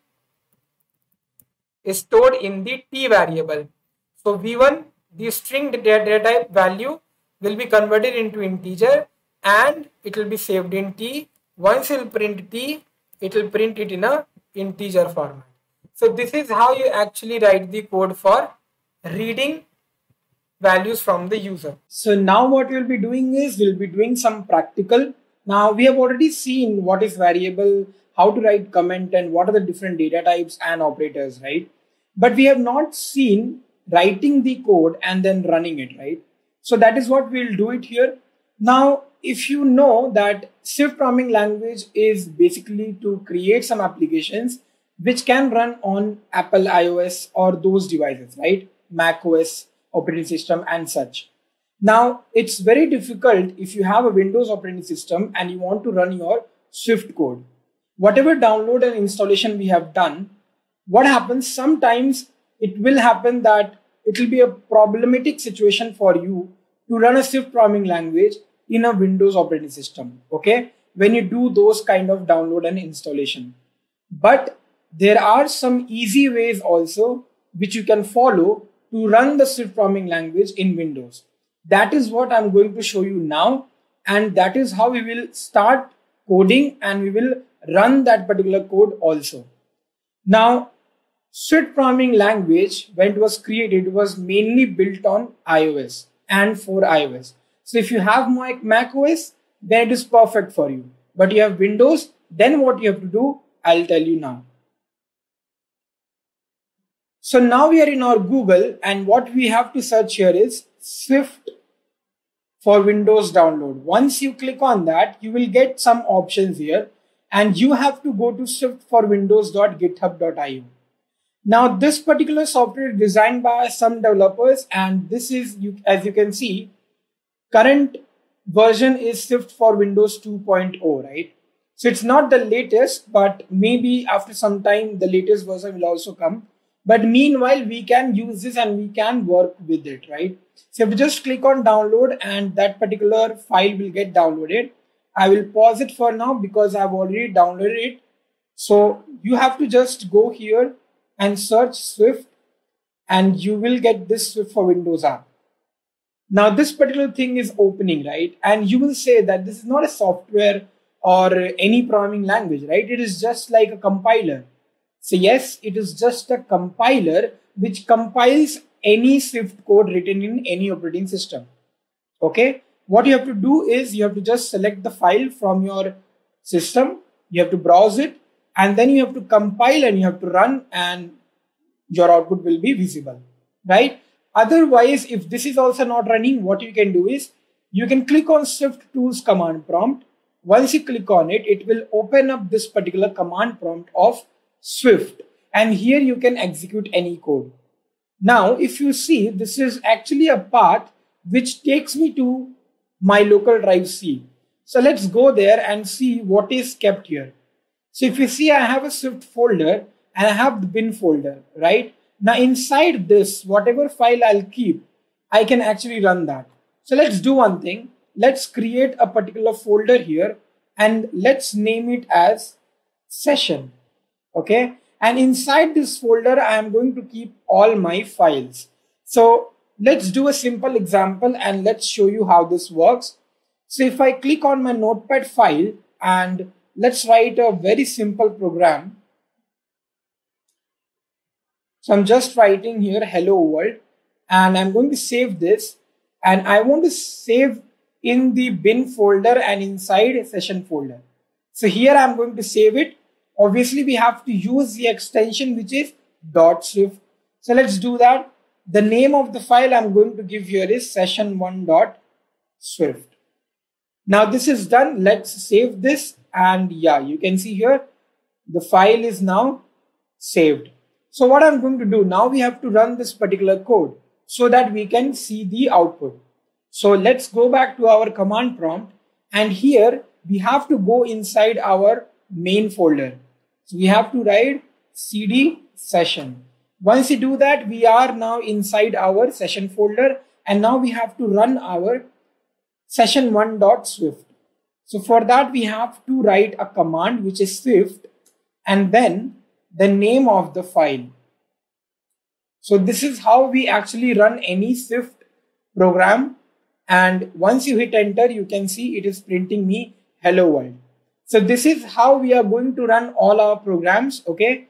stored in the t variable. So v1, the string data type value, will be converted into integer, and it will be saved in t. Once you print t, it will print it in a integer format. So this is how you actually write the code for reading values from the user. So now what we'll be doing is we'll be doing some practical. Now we have already seen what is variable, how to write comment, and what are the different data types and operators, right? But we have not seen writing the code and then running it, right? So that is what we'll do it here. Now, if you know that Swift programming language is basically to create some applications which can run on Apple iOS or those devices, right? Mac OS operating system and such. Now, it's very difficult if you have a Windows operating system and you want to run your Swift code. Whatever download and installation we have done, what happens sometimes it will happen that it will be a problematic situation for you to run a Swift programming language in a Windows operating system, okay? When you do those kind of download and installation. But there are some easy ways also which you can follow to run the Swift programming language in Windows. That is what I'm going to show you now, and that is how we will start coding and we will run that particular code also. Now, Swift programming language, when it was created, it was mainly built on iOS and for iOS. So if you have Mac OS, then it is perfect for you. But you have Windows, then what you have to do, I'll tell you now. So now we are in our Google, and what we have to search here is Swift for Windows download. Once you click on that, you will get some options here, and you have to go to swiftforwindows.github.io. Now, this particular software is designed by some developers, and this is, as you can see, current version is Swift for Windows 2.0, right? So it's not the latest, but maybe after some time, the latest version will also come. But meanwhile, we can use this and we can work with it, right? So if you just click on download and that particular file will get downloaded. I will pause it for now because I've already downloaded it. So you have to just go here and search Swift and you will get this Swift for Windows app. Now this particular thing is opening, right? And you will say that this is not a software or any programming language, right? It is just like a compiler. So yes, it is just a compiler which compiles any Swift code written in any operating system. Okay. What you have to do is you have to just select the file from your system. You have to browse it and then you have to compile and you have to run and your output will be visible, right? Otherwise, if this is also not running, what you can do is you can click on Swift Tools command prompt. Once you click on it, it will open up this particular command prompt of Swift, and here you can execute any code. Now, if you see, this is actually a path which takes me to my local drive C. So let's go there and see what is kept here. So if you see, I have a Swift folder and I have the bin folder, right? Now inside this, whatever file I'll keep, I can actually run that. So let's do one thing. Let's create a particular folder here and let's name it as session. Okay. And inside this folder, I am going to keep all my files. So let's do a simple example and let's show you how this works. So if I click on my notepad file and let's write a very simple program. So I'm just writing here hello world and I'm going to save this and I want to save in the bin folder and inside a session folder. So here I'm going to save it. Obviously we have to use the extension which is .swift. So let's do that. The name of the file I'm going to give here is session1.swift. Now this is done. Let's save this and yeah, you can see here the file is now saved. So what I'm going to do now, we have to run this particular code so that we can see the output. So let's go back to our command prompt and here we have to go inside our main folder. So we have to write cd session. Once you do that, we are now inside our session folder and now we have to run our session1.swift. So for that, we have to write a command which is swift and then the name of the file. So this is how we actually run any Swift program. And once you hit enter, you can see it is printing me hello world. So this is how we are going to run all our programs. Okay.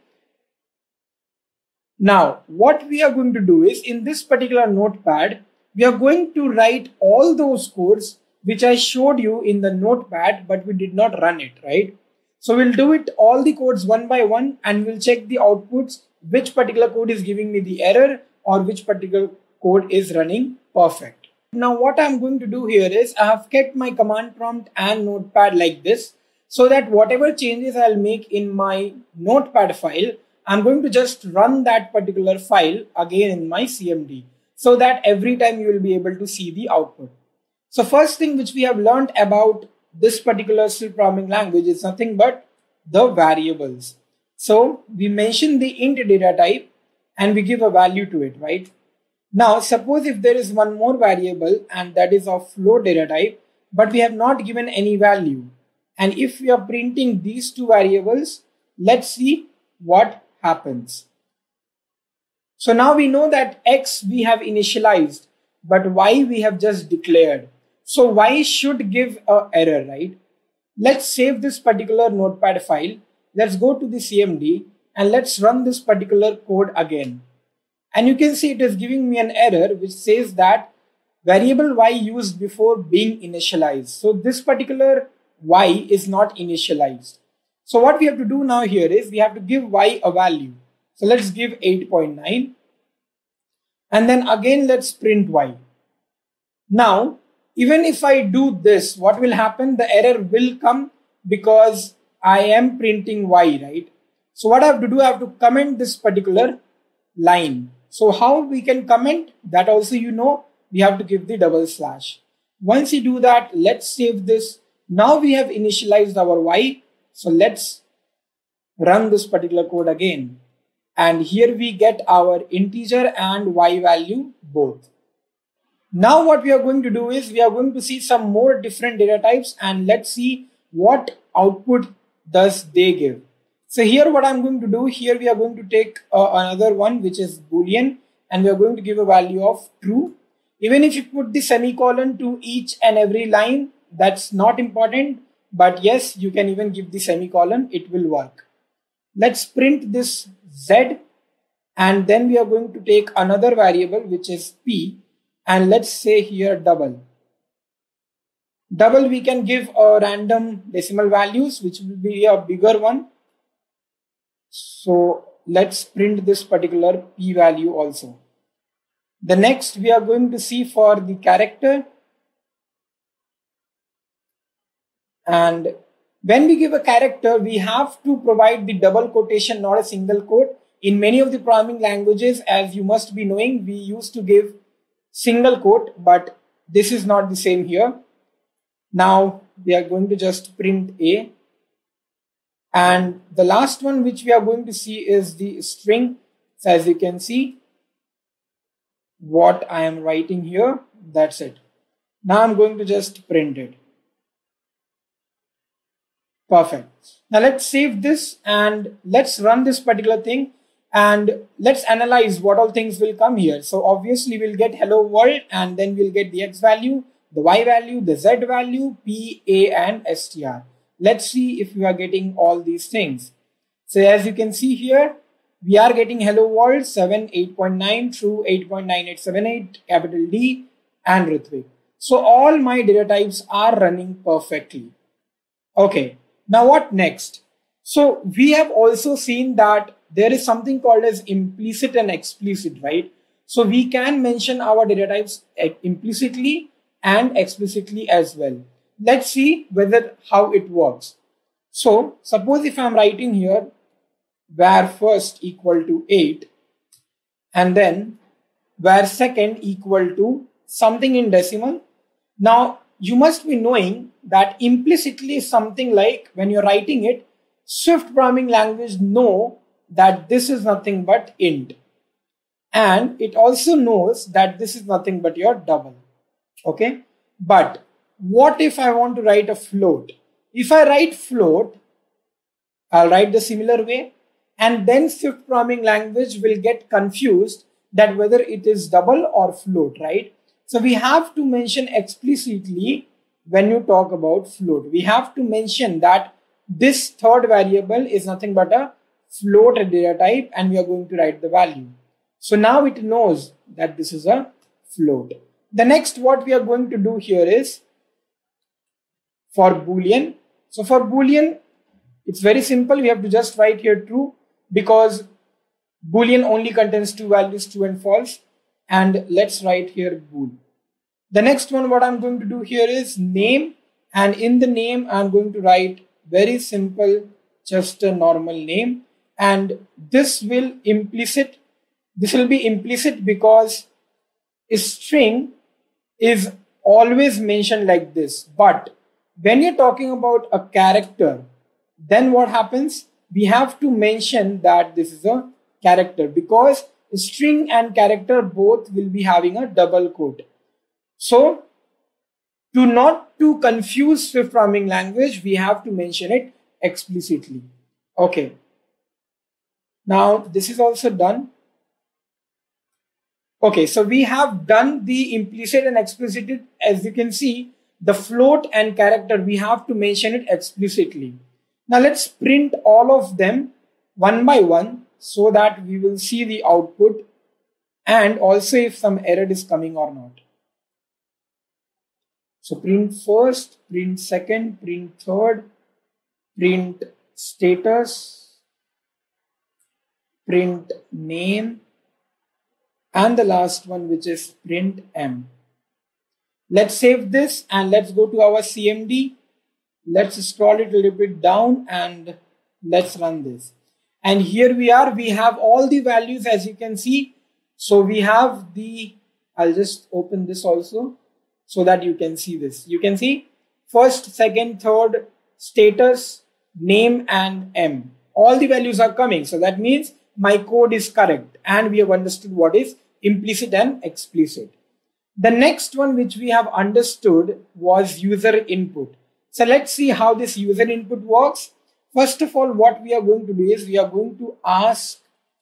Now, what we are going to do is in this particular notepad, we are going to write all those codes which I showed you in the notepad, but we did not run it, right? So we'll do it all the codes one by one and we'll check the outputs, which particular code is giving me the error or which particular code is running perfect. Now what I'm going to do here is I have kept my command prompt and notepad like this, so that whatever changes I'll make in my notepad file, I'm going to just run that particular file again in my CMD, so that every time you will be able to see the output. So first thing which we have learned about this particular C programming language is nothing but the variables. So we mention the int data type and we give a value to it, right? Now suppose if there is one more variable and that is of float data type, but we have not given any value. And if we are printing these two variables, let's see what happens. So now we know that X we have initialized, but Y we have just declared. So Y should give an error, right? Let's save this particular notepad file. Let's go to the CMD and let's run this particular code again. And you can see it is giving me an error which says that variable Y used before being initialized. So this particular Y is not initialized. So what we have to do now here is we have to give Y a value. So let's give 8.9. And then again, let's print Y. Now, even if I do this, what will happen? The error will come because I am printing Y, right? So what I have to do, I have to comment this particular line. So how we can comment that also, you know, we have to give the double slash. Once you do that, let's save this. Now we have initialized our Y. So let's run this particular code again. And here we get our integer and Y value both. Now what we are going to do is we are going to see some more different data types and let's see what output does they give. So here what I'm going to do, here we are going to take another one which is Boolean and we are going to give a value of true. Even if you put the semicolon to each and every line, that's not important, but yes, you can even give the semicolon, it will work. Let's print this Z and then we are going to take another variable which is P. And let's say here double. Double we can give a random decimal values which will be a bigger one. So let's print this particular P value also. The next we are going to see for the character. And when we give a character, we have to provide the double quotation, not a single quote. In many of the programming languages, as you must be knowing, we used to give single quote, but this is not the same here. Now we are going to just print A. And the last one which we are going to see is the string. So as you can see, what I am writing here, that's it. Now I'm going to just print it. Perfect. Now let's save this and let's run this particular thing. And let's analyze what all things will come here. So obviously we'll get hello world and then we'll get the X value, the Y value, the Z value, P, A and str. Let's see if we are getting all these things. So as you can see here, we are getting hello world 7, 8.9, true 8.9878, capital D and Ritvik. So all my data types are running perfectly. Okay, now what next? So we have also seen that there is something called as implicit and explicit, right? So we can mention our data types implicitly and explicitly as well. Let's see how it works. So suppose if I'm writing here var first equal to 8 and then var second equal to something in decimal. Now you must be knowing that implicitly is something like when you're writing it, Swift programming language know that this is nothing but int. And it also knows that this is nothing but your double. Okay. But what if I want to write a float? If I write float, I'll write the similar way. And then Swift programming language will get confused that whether it is double or float, right? So we have to mention explicitly when you talk about float. We have to mention that this third variable is nothing but a float data type and we are going to write the value. So now it knows that this is a float. The next what we are going to do here is for Boolean. So for Boolean, it's very simple. We have to just write here true because Boolean only contains two values, true and false. And let's write here bool. The next one, what I'm going to do here is name. And in the name, I'm going to write very simple, just a normal name. And this will be implicit because a string is always mentioned like this. But when you're talking about a character, then what happens? We have to mention that this is a character because string and character both will be having a double quote. So not to confuse Swift programming language, we have to mention it explicitly. Okay. Now this is also done. Okay, so we have done the implicit and explicit. As you can see, the float and character, we have to mention it explicitly. Now let's print all of them one by one so that we will see the output and also if some error is coming or not. So print first, print second, print third, print status, print name, and the last one, which is print m. Let's save this and let's go to our CMD. Let's scroll it a little bit down and let's run this. And here we are, we have all the values as you can see. So we have I'll just open this also so that you can see this. You can see first, second, third, status, name, and m. All the values are coming. So that means my code is correct and we have understood what is implicit and explicit. The next one which we have understood was user input. So let's see how this user input works. First of all, what we are going to do is we are going to ask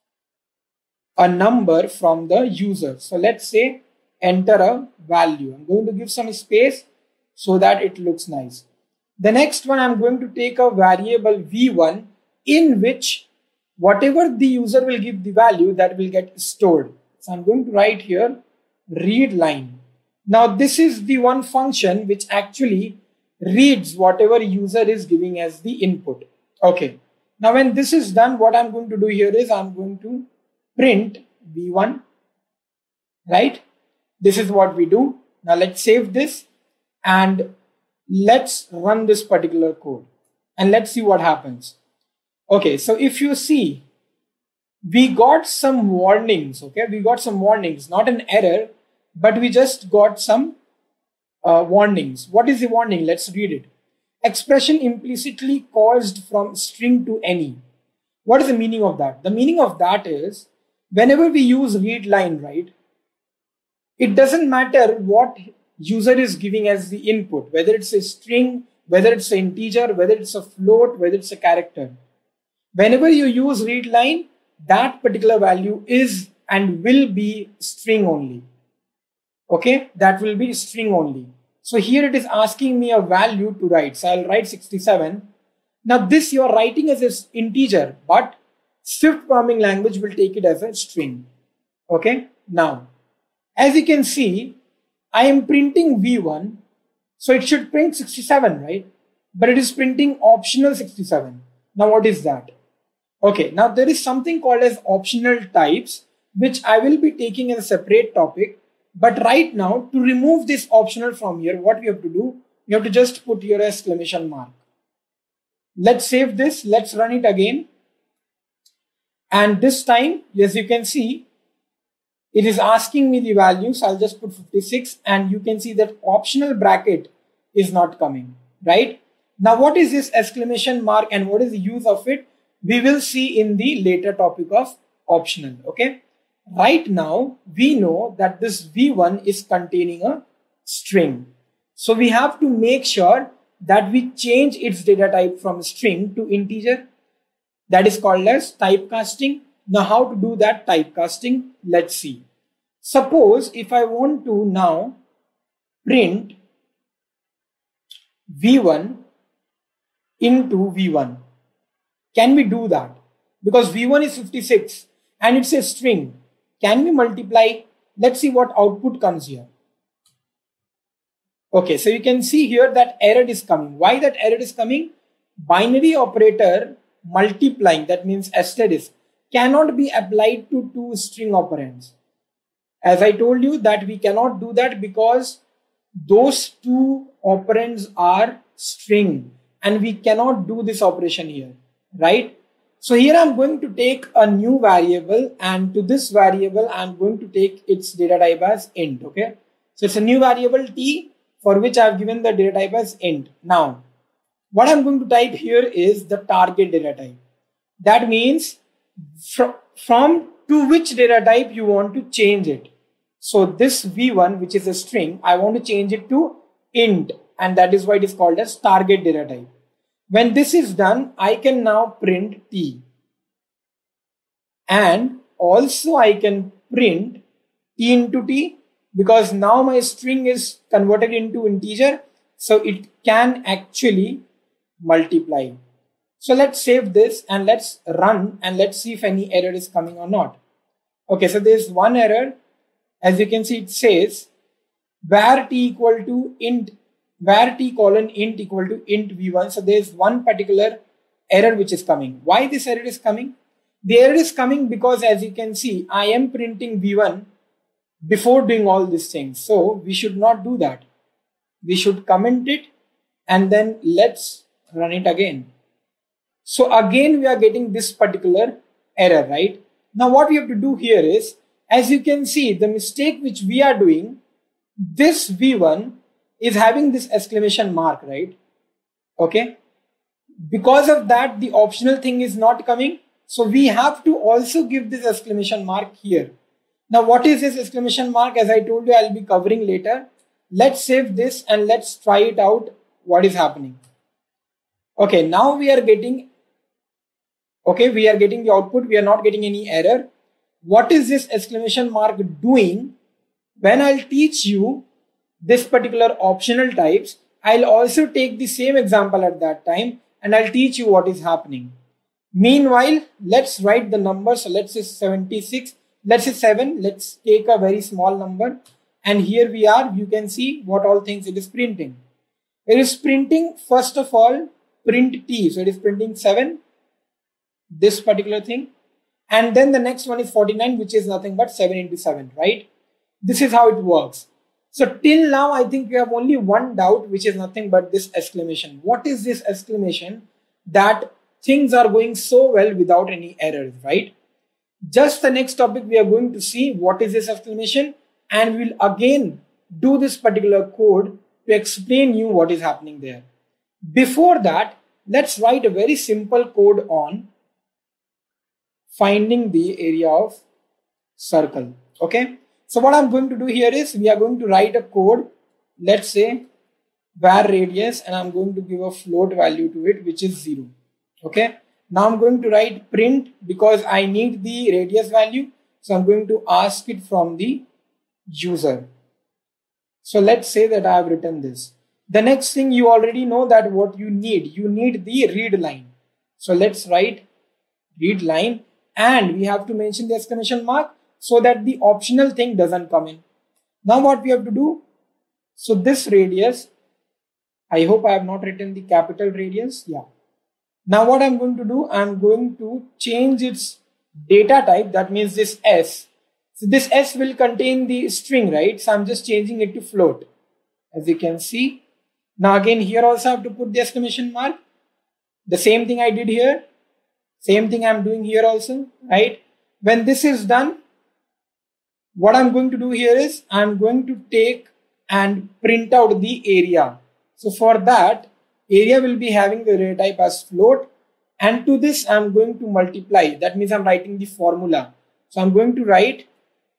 a number from the user. So let's say enter a value. I'm going to give some space so that it looks nice. The next one, I'm going to take a variable v1 in which whatever the user will give the value, that will get stored. So I'm going to write here read line. Now this is the one function which actually reads whatever user is giving as the input. Okay. Now when this is done, what I'm going to do here is I'm going to print v1, right? This is what we do. Now let's save this and let's run this particular code and let's see what happens. Okay, so if you see, we got some warnings, okay? We got some warnings, not an error, but we just got some warnings. What is the warning? Let's read it. Expression implicitly caused from string to any. What is the meaning of that? The meaning of that is whenever we use read line, right? It doesn't matter what user is giving as the input, whether it's a string, whether it's an integer, whether it's a float, whether it's a character. Whenever you use read line, that particular value is and will be string only. Okay, that will be string only. So here it is asking me a value to write. So I'll write 67. Now this you are writing as an integer, but Swift programming language will take it as a string. Okay, now as you can see, I am printing v1. So it should print 67, right? But it is printing optional 67. Now what is that? Okay, now there is something called as optional types, which I will be taking as a separate topic. But right now, to remove this optional from here, what we have to do, you have to just put your exclamation mark. Let's save this. Let's run it again. And this time, as you can see, it is asking me the values. I'll just put 56 and you can see that optional bracket is not coming, right? Now, what is this exclamation mark and what is the use of it? We will see in the later topic of optional, okay? Right now, we know that this v1 is containing a string. So we have to make sure that we change its data type from string to integer. That is called as typecasting. Now how to do that typecasting? Let's see. Suppose if I want to now print v1 into v1. Can we do that? Because v1 is 56 and it's a string. Can we multiply? Let's see what output comes here. Okay, so you can see here that error is coming. Why that error is coming? Binary operator multiplying, that means asterisk, cannot be applied to two string operands. As I told you that we cannot do that because those two operands are string and we cannot do this operation here, right? So here I'm going to take a new variable, and to this variable I'm going to take its data type as int. Okay, so it's a new variable t for which I've given the data type as int. Now what I'm going to type here is the target data type. That means from to which data type you want to change it. So this v1, which is a string, I want to change it to int, and that is why it is called as target data type. When this is done, I can now print t, and also I can print t into t, because now my string is converted into integer, so it can actually multiply. So let's save this and let's run and let's see if any error is coming or not. Okay, so there's one error. As you can see, it says var t equal to int, var t colon int equal to int v1. So there's one particular error which is coming. Why this error is coming? The error is coming because, as you can see, I am printing v1 before doing all these things. So we should not do that. We should comment it and then let's run it again. So again, we are getting this particular error, right? Now what we have to do here is, as you can see, the mistake which we are doing, this v1 is having this exclamation mark, right? Okay. Because of that, the optional thing is not coming. So we have to also give this exclamation mark here. Now what is this exclamation mark? As I told you, I'll be covering later. Let's save this and let's try it out what is happening. Okay, now we are getting the output. We are not getting any error. What is this exclamation mark doing? When I'll teach you this particular optional types, I'll also take the same example at that time and I'll teach you what is happening. Meanwhile, let's write the number. So let's say 76, let's say 7. Let's take a very small number. And here we are. You can see what all things it is printing. It is printing, first of all, print t. So it is printing 7, this particular thing. And then the next one is 49, which is nothing but 7 into 7, right? This is how it works. So till now, I think we have only one doubt, which is nothing but this exclamation. What is this exclamation? That things are going so well without any errors, right? Just the next topic, we are going to see what is this exclamation, and we'll again do this particular code to explain you what is happening there. Before that, let's write a very simple code on finding the area of circle. Okay, so what I'm going to do here is, we are going to write a code. Let's say var radius, and I'm going to give a float value to it, which is 0. Okay, now I'm going to write print because I need the radius value. So I'm going to ask it from the user. So let's say that I have written this. The next thing, you already know that what you need the read line. So let's write read line, and we have to mention the exclamation mark so that the optional thing doesn't come in. Now what we have to do, so this radius, I hope I have not written the capital radius. Yeah. Now what I'm going to do, I'm going to change its data type. That means this s. So this s will contain the string, right? So I'm just changing it to float, as you can see. Now again, here also I have to put the exclamation mark. The same thing I did here. Same thing I'm doing here also, right? When this is done, what I'm going to do here is, I'm going to take and print out the area. So for that, area will be having the data type as float, and to this I'm going to multiply. That means I'm writing the formula. So I'm going to write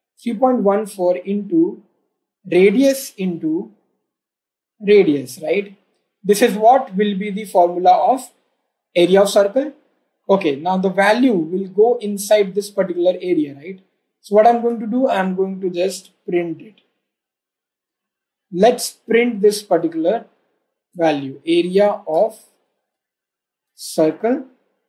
3.14 into radius into radius, right? This is what will be the formula of area of circle. Okay, now the value will go inside this particular area, right? So what I'm going to do, I'm going to just print it. Let's print this particular value, area of circle,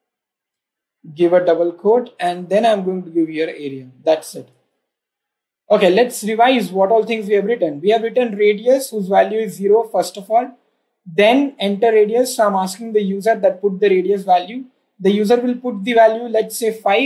give a double quote, and then I'm going to give here area. That's it. Okay, let's revise what all things we have written. We have written radius, whose value is 0, first of all. Then enter radius. So I'm asking the user that put the radius value. The user will put the value, let's say 5.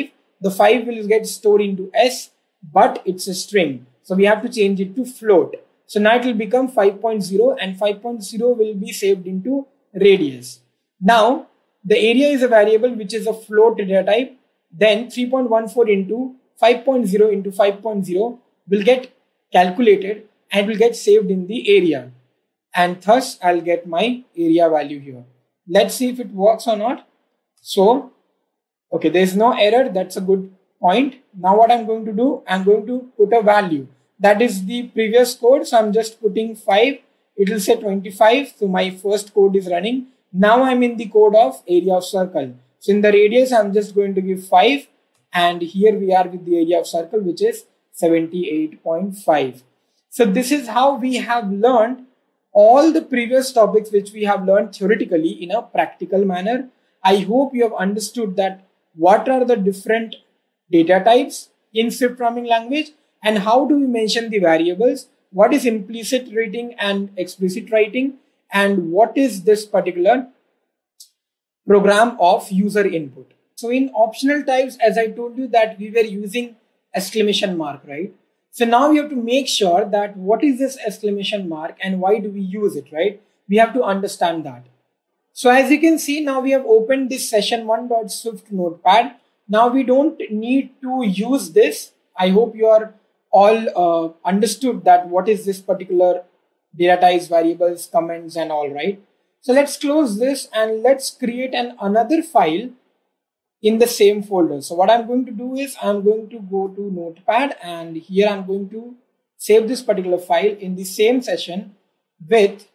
the 5 will get stored into S, but it's a string. So we have to change it to float. So now it will become 5.0 and 5.0 will be saved into radius. Now the area is a variable which is a float data type. Then 3.14 into 5.0 into 5.0 will get calculated and will get saved in the area. And thus I'll get my area value here. Let's see if it works or not. So, okay, there's no error. That's a good point. Now what I'm going to do, I'm going to put a value. That is the previous code. So I'm just putting 5. It will say 25. So my first code is running. Now I'm in the code of area of circle. So in the radius, I'm just going to give 5. And here we are with the area of circle, which is 78.5. So this is how we have learned all the previous topics which we have learned theoretically in a practical manner. I hope you have understood that what are the different data types in script programming language and how do we mention the variables, what is implicit writing and explicit writing, and what is this particular program of user input. So in optional types, as I told you that we were using exclamation mark, right? So now we have to make sure that what is this exclamation mark and why do we use it, right? We have to understand that. So as you can see, now we have opened this session1.swift notepad. Now we don't need to use this. I hope you are all understood that what is this particular data types, variables, comments and all, right? So let's close this and let's create another file in the same folder. So what I'm going to do is I'm going to go to notepad and here I'm going to save this particular file in the same session with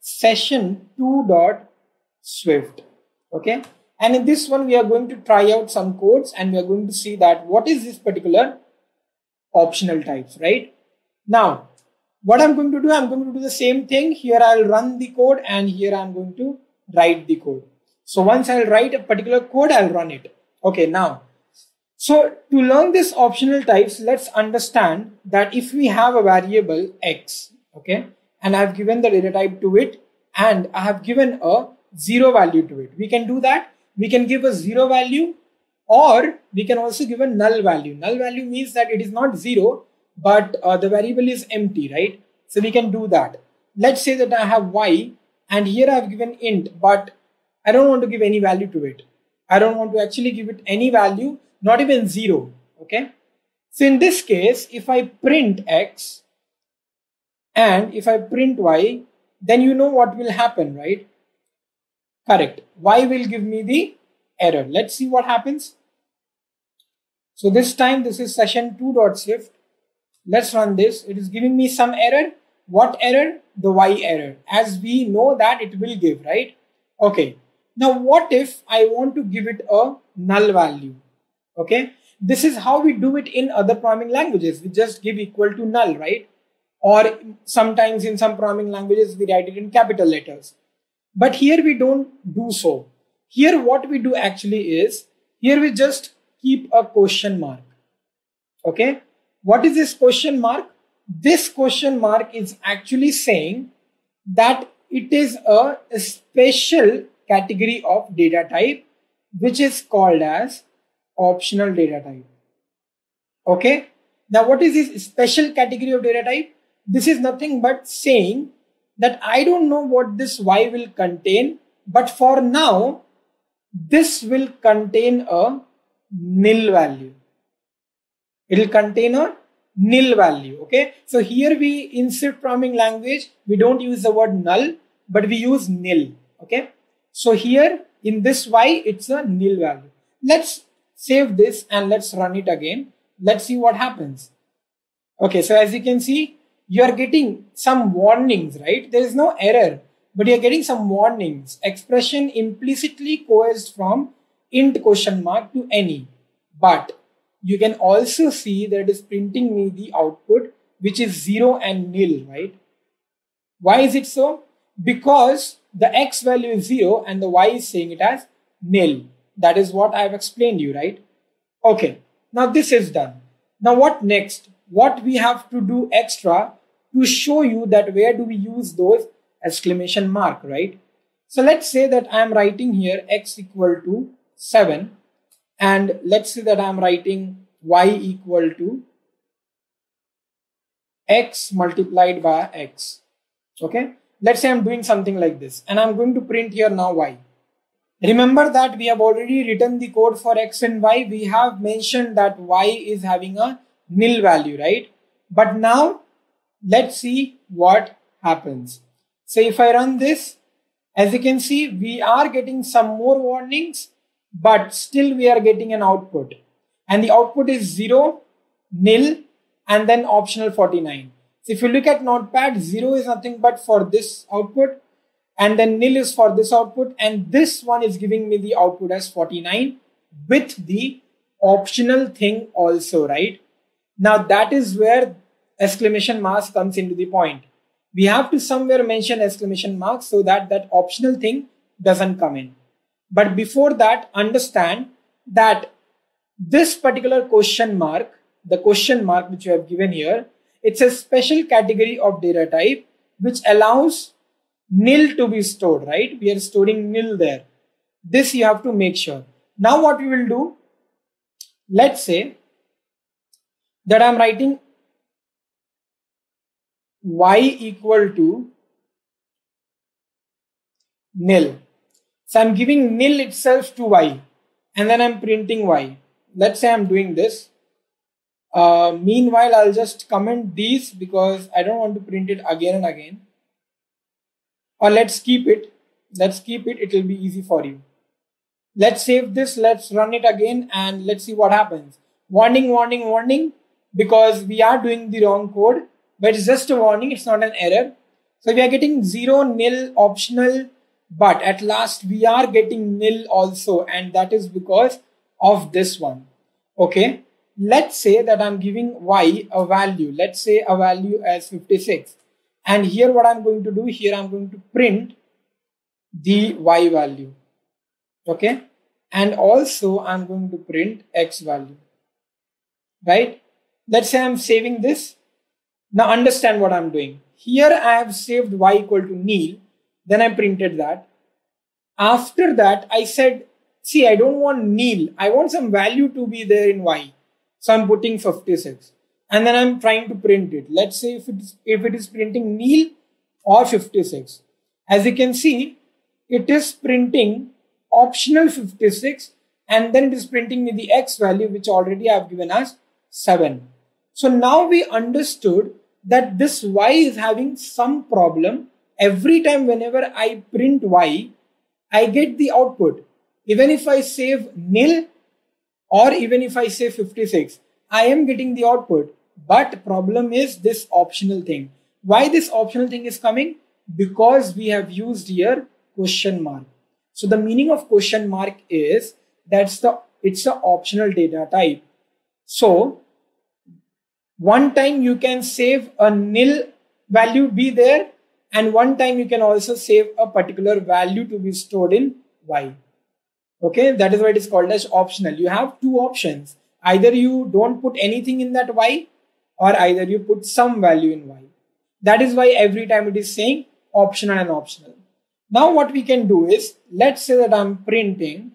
session2.swift. Okay. And in this one, we are going to try out some codes and we are going to see that what is this particular optional types, right? Now, what I'm going to do, I'm going to do the same thing. Here I'll run the code and here I'm going to write the code. So once I'll write a particular code, I'll run it. Okay, now, so to learn this optional types, let's understand that if we have a variable X, okay, and I've given the data type to it and I have given a 0 value to it. We can do that. We can give a 0 value or we can also give a null value. Null value means that it is not 0, but the variable is empty, right? So we can do that. Let's say that I have Y and here I've given int, but I don't want to give any value to it. I don't want to actually give it any value, not even 0. Okay. So in this case, if I print X and if I print Y, then you know what will happen, right? Correct. Y will give me the error. Let's see what happens. So this time this is session2.swift. Let's run this. It is giving me some error. What error? The Y error. As we know that it will give, right? Okay. Now what if I want to give it a null value? Okay. This is how we do it in other programming languages. We just give equal to null, right? Or sometimes in some programming languages we write it in capital letters. But here we don't do so. Here what we do actually is, here we just keep a question mark. Okay. What is this question mark? This question mark is actually saying that it is a special category of data type which is called as optional data type. Okay. Now what is this special category of data type? This is nothing but saying that I don't know what this Y will contain, but for now this will contain a nil value. It will contain a nil value. Okay. So here we in script programming language, we don't use the word null, but we use nil. Okay. So here in this Y, it's a nil value. Let's save this and let's run it again. Let's see what happens. Okay. So as you can see, you are getting some warnings, right? There is no error, but you're getting some warnings. Expression implicitly coerced from int question mark to any. But you can also see that it is printing me the output, which is 0 and nil, right? Why is it so? Because the X value is 0 and the Y is saying it as nil. That is what I have explained you, right? Okay. Now this is done. Now what next? What we have to do extra to show you that where do we use those exclamation mark, right? So let's say that I am writing here X equal to 7 And let's say that I'm writing y equal to x multiplied by x. Okay, let's say I'm doing something like this and I'm going to print here now y. Remember that we have already written the code for x and y. We have mentioned that y is having a nil value, right? But now let's see what happens. So if I run this, as you can see, we are getting some more warnings, but still we are getting an output. And the output is 0, nil, and then optional 49. So if you look at Notepad, 0 is nothing but for this output, and then nil is for this output, and this one is giving me the output as 49 with the optional thing also, right? Now that is where exclamation marks comes into the point. We have to somewhere mention exclamation marks so that that optional thing doesn't come in. But before that, understand that this particular question mark, the question mark which you have given here, it's a special category of data type which allows nil to be stored, right? We are storing nil there. This you have to make sure. Now what we will do, let's say that I'm writing y equal to nil. So I'm giving nil itself to y and then I'm printing y. Let's say I'm doing this. Meanwhile, I'll just comment these because I don't want to print it again and again. Or let's keep it. Let's keep it. It will be easy for you. Let's save this. Let's run it again and let's see what happens. Warning, warning, warning, because we are doing the wrong code, but it's just a warning. It's not an error. So we are getting 0, nil, optional, but at last we are getting nil also. And that is because of this one. Okay. Let's say that I'm giving y a value. Let's say a value as 56. And here what I'm going to do, here I'm going to print the y value. Okay. And also I'm going to print x value. Right. Let's say I'm saving this. Now understand what I'm doing. Here I have saved y equal to nil. Then I printed that. After that, I said, see, I don't want nil. I want some value to be there in y. So I'm putting 56. And then I'm trying to print it. Let's say if it is printing nil or 56. As you can see, it is printing optional 56. And then it is printing me the x value, which already I have given as 7. So now we understood that this y is having some problem. Every time whenever I print y, I get the output. Even if I save nil or even if I say 56, I am getting the output. But problem is this optional thing. Why this optional thing is coming? Because we have used here question mark. So the meaning of question mark is it's the optional data type. So one time you can save a nil value be there, and one time you can also save a particular value to be stored in y. Okay, that is why it is called as optional. You have two options. Either you don't put anything in that y, or either you put some value in y. That is why every time it is saying optional and optional. Now what we can do is, let's say that I'm printing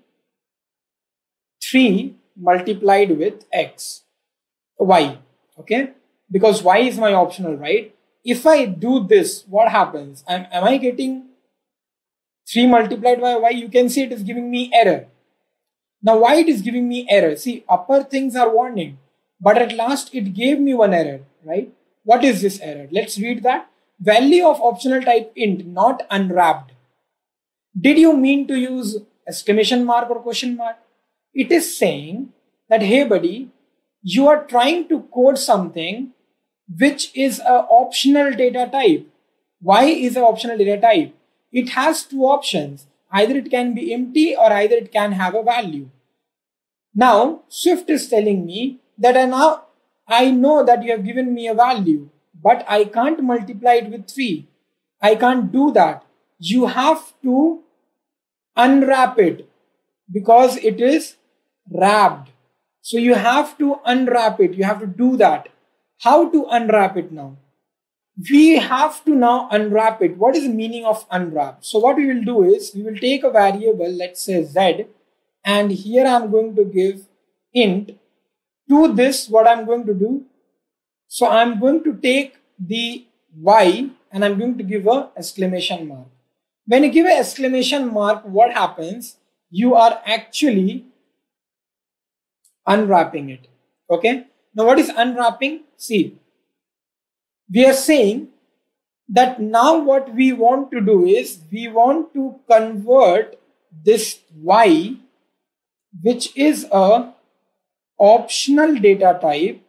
3 multiplied with y. Okay, because y is my optional, right? If I do this, what happens? Am I getting 3 multiplied by y? You can see it is giving me error. Now why it is giving me error? See, upper things are warning, but at last it gave me one error, right? What is this error? Let's read that. Value of optional type int not unwrapped. Did you mean to use exclamation mark or question mark? It is saying that, hey buddy, you are trying to code something which is an optional data type. Y is an optional data type. It has two options. Either it can be empty or either it can have a value. Now, Swift is telling me that I know that you have given me a value, but I can't multiply it with 3. I can't do that. You have to unwrap it because it is wrapped. So you have to unwrap it. You have to do that. How to unwrap it now? We have to now unwrap it. What is the meaning of unwrap? So what we will do is we will take a variable, let's say z, and here I'm going to give int. To this, what I'm going to do, so I'm going to take the y and I'm going to give a exclamation mark. When you give an exclamation mark, what happens? You are actually unwrapping it. Okay. Now what is unwrapping? See, we are saying that now what we want to do is we want to convert this y, which is a optional data type,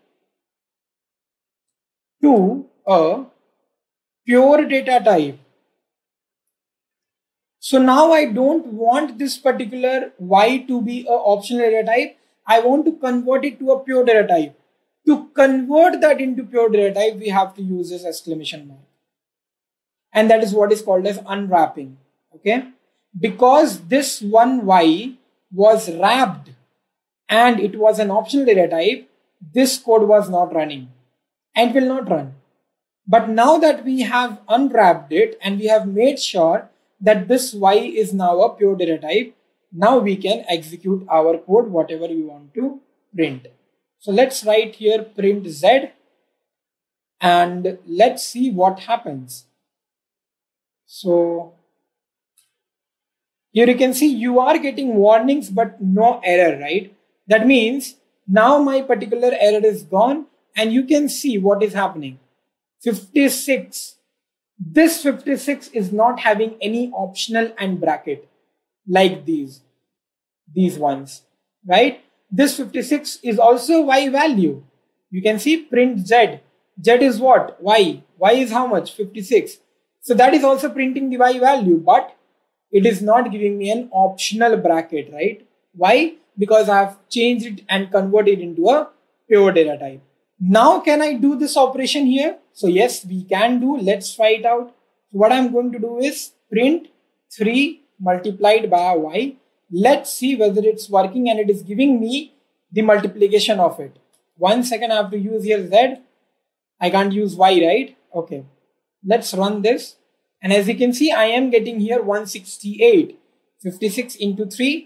to a pure data type. So now I don't want this particular y to be an optional data type. I want to convert it to a pure data type. To convert that into pure data type, we have to use this exclamation mark. And that is what is called as unwrapping. Okay. Because this one y was wrapped and it was an optional data type, this code was not running and will not run. But now that we have unwrapped it and we have made sure that this y is now a pure data type, now we can execute our code, whatever we want to print. So let's write here print z and let's see what happens. So here you can see you are getting warnings but no error, right? That means now my particular error is gone and you can see what is happening. 56. This 56 is not having any optional and bracket like these ones, right? This 56 is also y value. You can see print z. Z is what? Y. Y is how much? 56. So that is also printing the y value, but it is not giving me an optional bracket, right? Why? Because I have changed it and converted it into a pure data type. Now can I do this operation here? So yes, we can do. Let's try it out. So what I'm going to do is print 3 multiplied by y. Let's see whether it's working and it is giving me the multiplication of it. 1 second, I have to use here z. I can't use y, right? Okay. Let's run this. And as you can see, I am getting here 168. 56 into 3,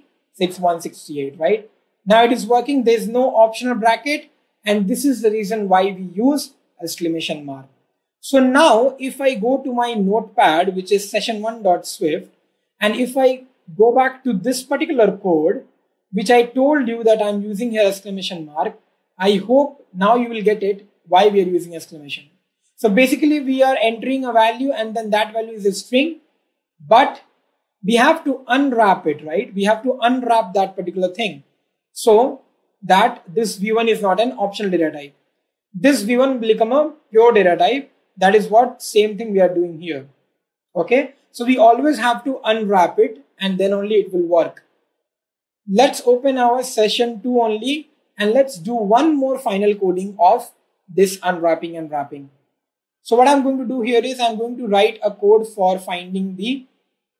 168, right? Now it is working. There's no optional bracket. And this is the reason why we use exclamation mark. So now if I go to my notepad, which is session1.swift, and if I go back to this particular code, which I told you that I'm using here exclamation mark, I hope now you will get it why we are using exclamation. So basically we are entering a value and then that value is a string, but we have to unwrap it, right? We have to unwrap that particular thing. So that this v1 is not an optional data type. This v1 will become a pure data type. That is what same thing we are doing here. Okay. So we always have to unwrap it and then only it will work. Let's open our session 2 only and let's do one more final coding of this unwrapping and wrapping. So what I'm going to do here is I'm going to write a code for finding the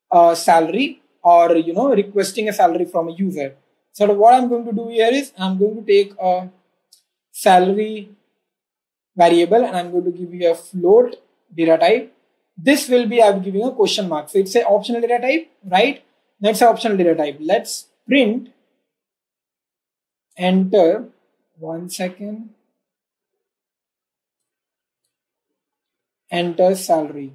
salary or, requesting a salary from a user. So what I'm going to do here is I'm going to take a salary variable and I'm going to give you a float data type. This will be, I'm giving a question mark. So it's an optional data type, right? That's an optional data type. Let's print, enter, 1 second, enter salary.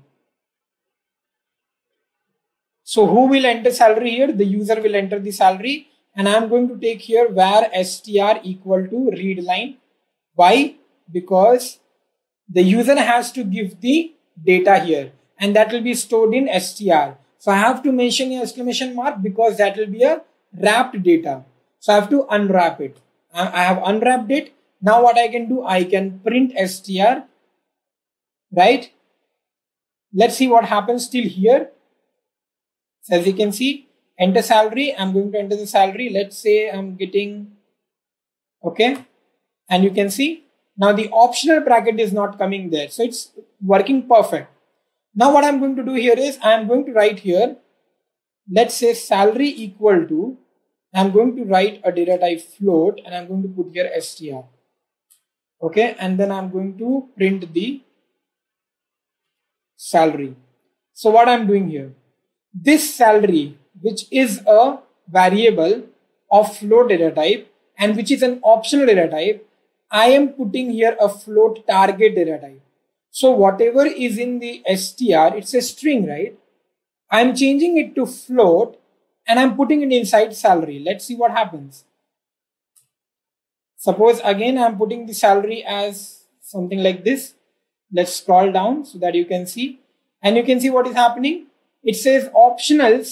So who will enter salary here? The user will enter the salary. And I'm going to take here var str equal to read line. Why? Because the user has to give the data here and that will be stored in str. So I have to mention an exclamation mark because that will be a wrapped data. So I have to unwrap it. I have unwrapped it. Now what I can do, I can print str, right? Let's see what happens till here. So as you can see, enter salary. I'm going to enter the salary. Let's say I'm getting, okay. And you can see now the optional bracket is not coming there. So it's working perfect. Now what I'm going to do here is I'm going to write here, let's say salary equal to, I'm going to write a data type float and I'm going to put here str. Okay. And then I'm going to print the salary. So what I'm doing here, this salary, which is a variable of float data type and which is an optional data type, I am putting here a float target data type. So whatever is in the str, it's a string, right? I'm changing it to float and I'm putting it inside salary. Let's see what happens. Suppose again I'm putting the salary as something like this. Let's scroll down so that you can see. And you can see what is happening. It says optional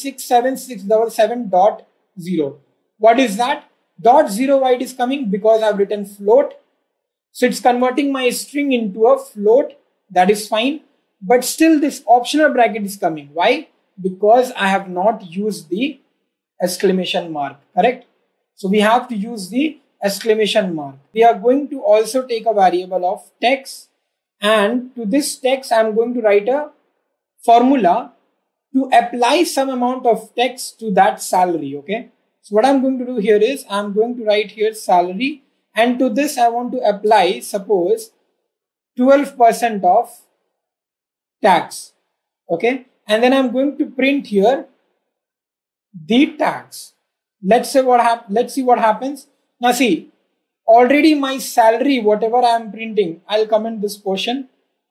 67677.0. What is that? Dot 0 why it is coming? Because I've written float. So it's converting my string into a float. That is fine. But still this optional bracket is coming. Why? Because I have not used the exclamation mark. Correct? So we have to use the exclamation mark. We are going to also take a variable of text. And to this text, I'm going to write a formula to apply some amount of text to that salary. Okay. So what I'm going to do here is I'm going to write here salary. And to this, I want to apply, suppose, 12% of tax. Okay. And then I'm going to print here the tax. Let's see what happens. Now see, already my salary, whatever I am printing, I'll comment this portion.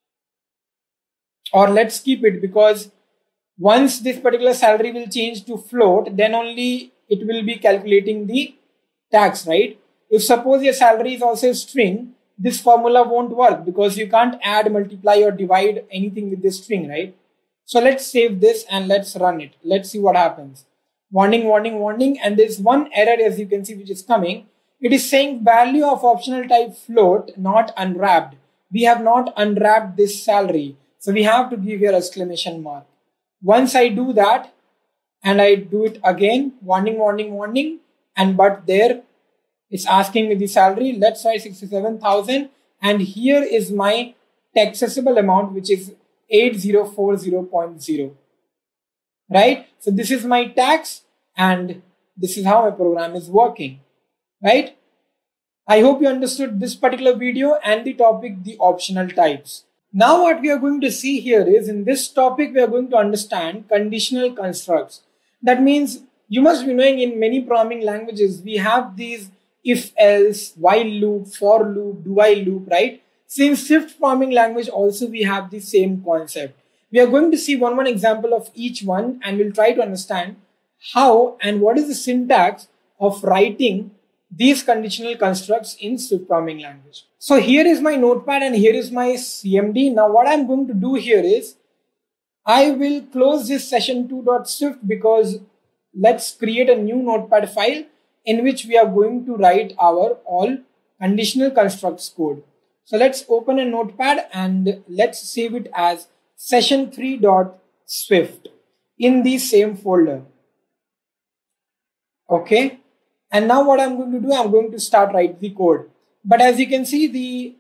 Or let's keep it, because once this particular salary will change to float, then only it will be calculating the tax, right? If suppose your salary is also a string, this formula won't work because you can't add, multiply or divide anything with this string, right? So let's save this and let's run it. Let's see what happens. Warning, warning, warning. And there's one error, as you can see, which is coming. It is saying value of optional type float not unwrapped. We have not unwrapped this salary. So we have to give here exclamation mark. Once I do that and I do it again, warning, warning, warning. And but there it's asking me the salary. Let's try 67,000. And here is my taxable amount, which is 8040.0. Right? So this is my tax and this is how my program is working. Right? I hope you understood this particular video and the topic, the optional types. Now what we are going to see here is, in this topic, we are going to understand conditional constructs. That means you must be knowing in many programming languages, we have these if else, while loop, for loop, do while loop, right? Since Swift programming language also we have the same concept. We are going to see one example of each one and we'll try to understand how and what is the syntax of writing these conditional constructs in Swift programming language. So here is my notepad and here is my CMD. Now what I'm going to do here is I will close this session2.swift because let's create a new notepad file in which we are going to write our all conditional constructs code. So let's open a notepad and let's save it as session3.swift in the same folder. Okay. And now what I'm going to do, I'm going to start write the code. But as you can see, the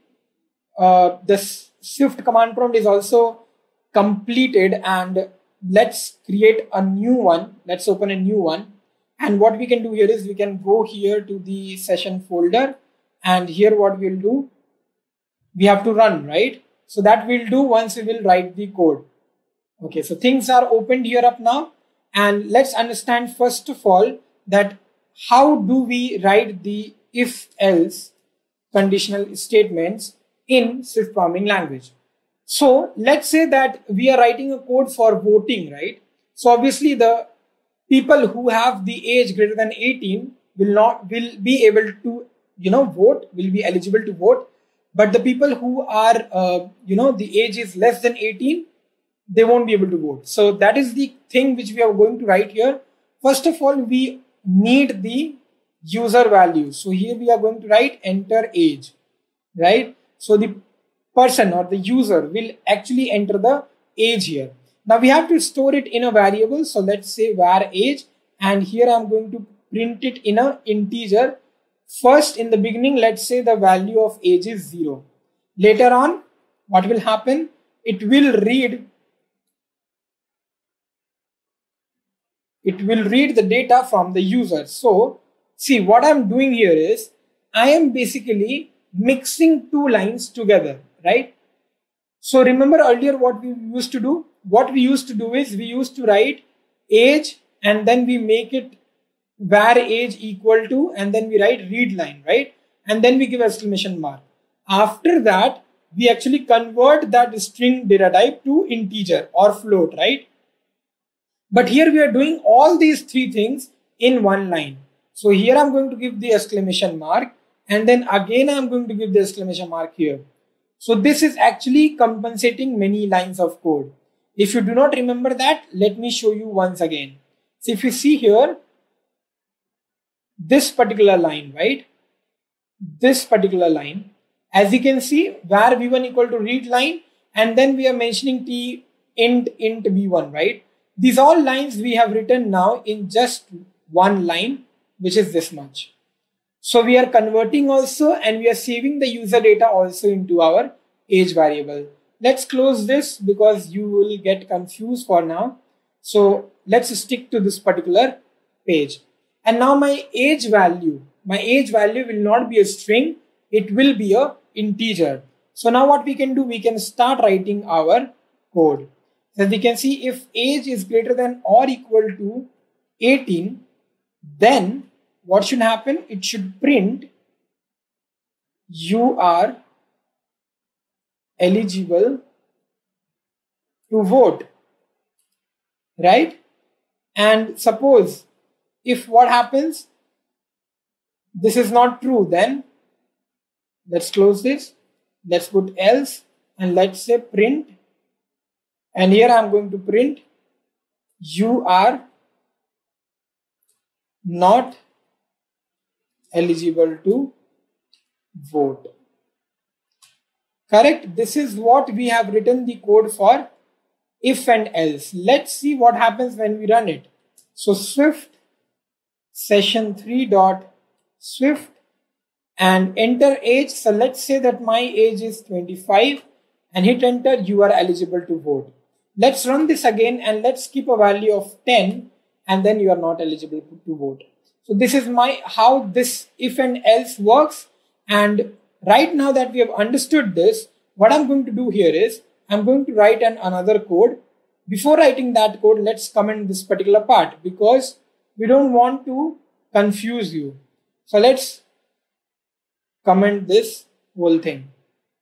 Swift command prompt is also completed, and let's create a new one. Let's open a new one. And what we can do here is we can go here to the session folder, and here what we'll do, we have to run, right? So that we'll do once we will write the code. Okay, so things are opened here up now, and let's understand first of all that how do we write the if-else conditional statements in Swift programming language. So let's say that we are writing a code for voting, right? So obviously the people who have the age greater than 18 will be able to, vote, will be eligible to vote. But the people who are, the age is less than 18, they won't be able to vote. So that is the thing which we are going to write here. First of all, we need the user value. So here we are going to write enter age, right? So the person or the user will actually enter the age here. Now we have to store it in a variable. So let's say var age, and here I'm going to print it in an integer. First, in the beginning, let's say the value of age is 0. Later on, what will happen? It will read the data from the user. So see, what I'm doing here is I am basically mixing two lines together, right? So remember earlier what we used to do? What we used to do is we used to write age and then we make it var age equal to, and then we write read line, right? And then we give exclamation mark. After that, we actually convert that string data type to integer or float, right? But here we are doing all these three things in one line. So here I'm going to give the exclamation mark, and then again I'm going to give the exclamation mark here. So this is actually compensating many lines of code. If you do not remember that, let me show you once again. So if you see here, this particular line, right? This particular line, as you can see, var v1 equal to read line, and then we are mentioning t int v1, right? These all lines we have written now in just one line, which is this much. So we are converting also, and we are saving the user data also into our age variable. Let's close this because you will get confused for now. So let's stick to this particular page. And now my age value will not be a string, it will be a integer. So now what we can do, we can start writing our code. So we can see if age is greater than or equal to 18, then what should happen? It should print you are eligible to vote, right? And suppose if what happens, this is not true, then let's close this, let's put else, and let's say print, and here I'm going to print you are not eligible to vote. Correct? This is what we have written the code for if and else. Let's see what happens when we run it. So Swift session3 dot Swift and enter age. So let's say that my age is 25 and hit enter, you are eligible to vote. Let's run this again and let's keep a value of 10 and then you are not eligible to vote. So this is how this if and else works. And right now that we have understood this, what I'm going to do here is I'm going to write another code. Before writing that code, let's comment this particular part because we don't want to confuse you. So let's comment this whole thing.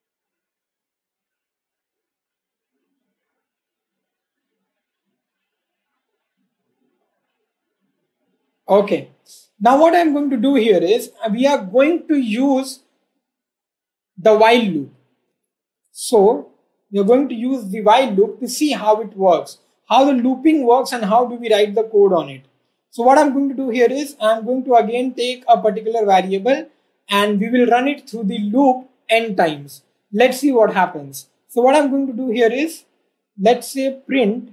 Okay. Now what I'm going to do here is we are going to use the while loop. So we are going to use the while loop to see how it works, how the looping works and how do we write the code on it. So what I'm going to do here is I'm going to again take a particular variable and we will run it through the loop n times. Let's see what happens. So what I'm going to do here is let's say print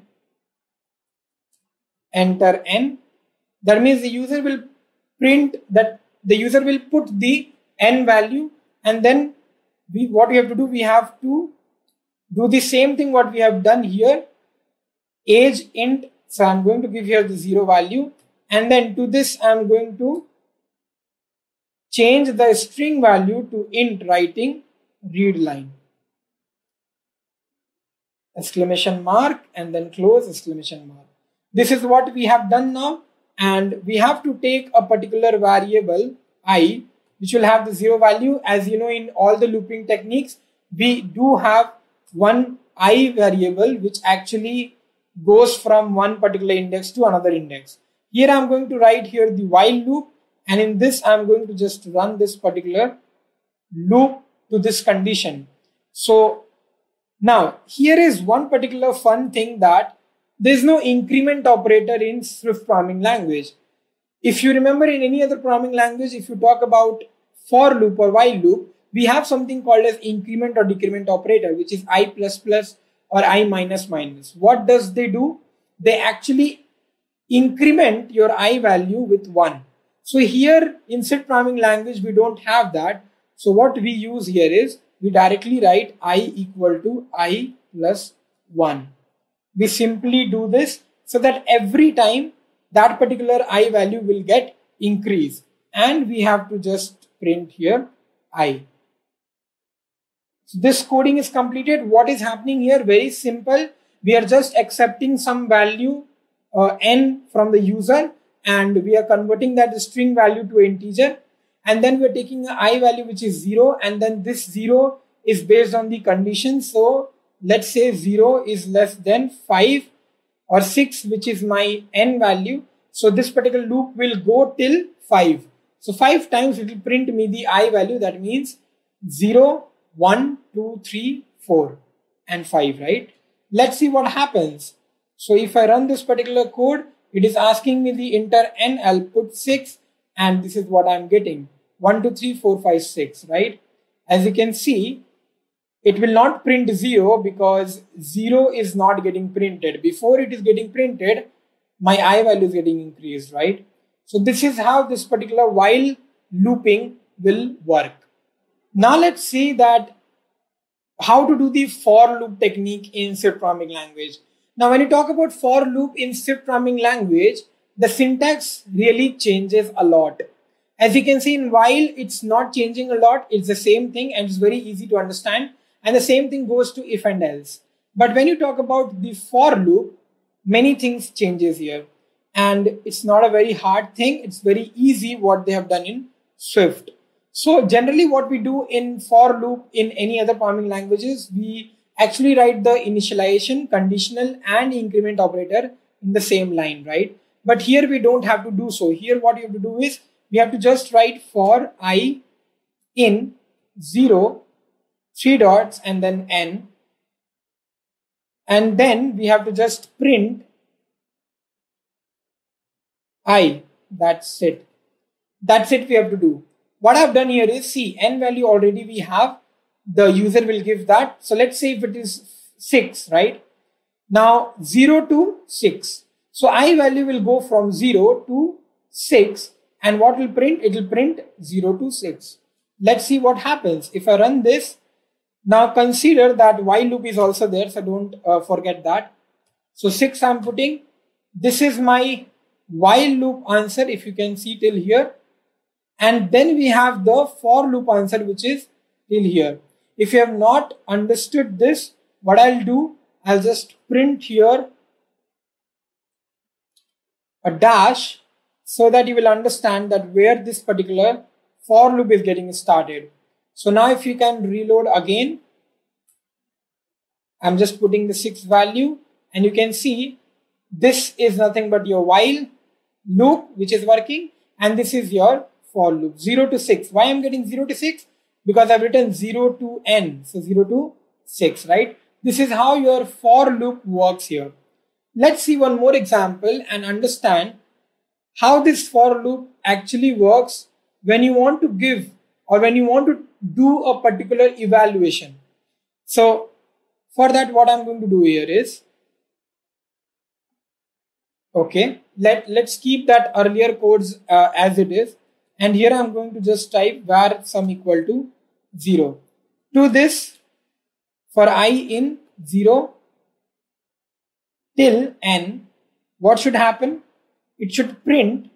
enter n. That means the user will print that the user will put the n value, and then what we have to do, we have to do the same thing what we have done here, age int. So I'm going to give here the 0 value, and then to this I'm going to change the string value to int, writing read line, exclamation mark, and then close exclamation mark. This is what we have done now. And we have to take a particular variable I, which will have the 0 value. As you know, in all the looping techniques, we do have one I variable which actually goes from one particular index to another index. Here I'm going to write here the while loop, and in this I'm going to just run this particular loop to this condition. So now here is one particular fun thing, that there is no increment operator in Swift programming language. If you remember, in any other programming language, if you talk about for loop or while loop, we have something called as increment or decrement operator, which is I++ or I-. What does they do? They actually increment your I value with 1. So here in Swift programming language, we don't have that. So what we use here is we directly write I equal to I plus 1. We simply do this so that every time that particular I value will get increased, and we have to just print here I. So this coding is completed. What is happening here? Very simple. We are just accepting some value n from the user, and we are converting that string value to integer, and then we're taking an I value which is 0, and then this 0 is based on the condition. So let's say 0 is less than 5 or 6, which is my n value. So this particular loop will go till 5. So 5 times it will print me the I value. That means 0, 1, 2, 3, 4 and 5, right? Let's see what happens. So if I run this particular code, it is asking me the enter n, I'll put 6, and this is what I'm getting. 1, 2, 3, 4, 5, 6, right? As you can see, it will not print 0 because 0 is not getting printed. Before it is getting printed, my I value is getting increased, right? So this is how this particular while looping will work. Now let's see that how to do the for loop technique in Swift programming language. Now when you talk about for loop in Swift programming language, the syntax really changes a lot. As you can see in while, it's not changing a lot. It's the same thing and it's very easy to understand. And the same thing goes to if and else. But when you talk about the for loop, many things changes here. And it's not a very hard thing. It's very easy what they have done in Swift. So generally what we do in for loop in any other programming languages, we actually write the initialization, conditional and increment operator in the same line, right? But here we don't have to do so. Here what you have to do is we have to just write for I in 0, 3 dots and then n. And then we have to just print I. That's it. That's it we have to do. What I've done here is, see, n value already we have. The user will give that. So let's say if it is 6, right? Now 0 to 6. So I value will go from 0 to 6. And what will print? It will print 0 to 6. Let's see what happens. If I run this, now consider that while loop is also there. So don't forget that. So 6 I'm putting. This is my while loop answer, if you can see till here. And then we have the for loop answer, which is till here. If you have not understood this, what I'll do, I'll just print here a dash so that you will understand that where this particular for loop is getting started. So now if you can reload again, I'm just putting the 6 value and you can see this is nothing but your while loop which is working, and this is your for loop 0 to 6. Why I'm getting 0 to 6? Because I've written 0 to n, so 0 to 6, right? This is how your for loop works here. Let's see one more example and understand how this for loop actually works when you want to give or when you want to do a particular evaluation. So for that, what I'm going to do here is, okay, let's keep that earlier codes as it is. And here I'm going to just type var sum equal to 0. To this, for I in 0 till n, what should happen? It should print,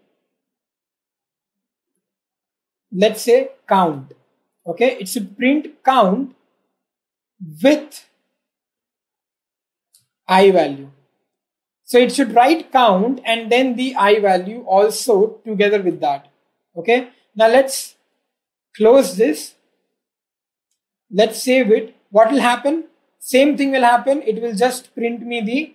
let's say, count. Okay, it should print count with I value. So it should write count and then the I value also together with that. Okay, now let's close this. Let's save it. What will happen? Same thing will happen. It will just print me the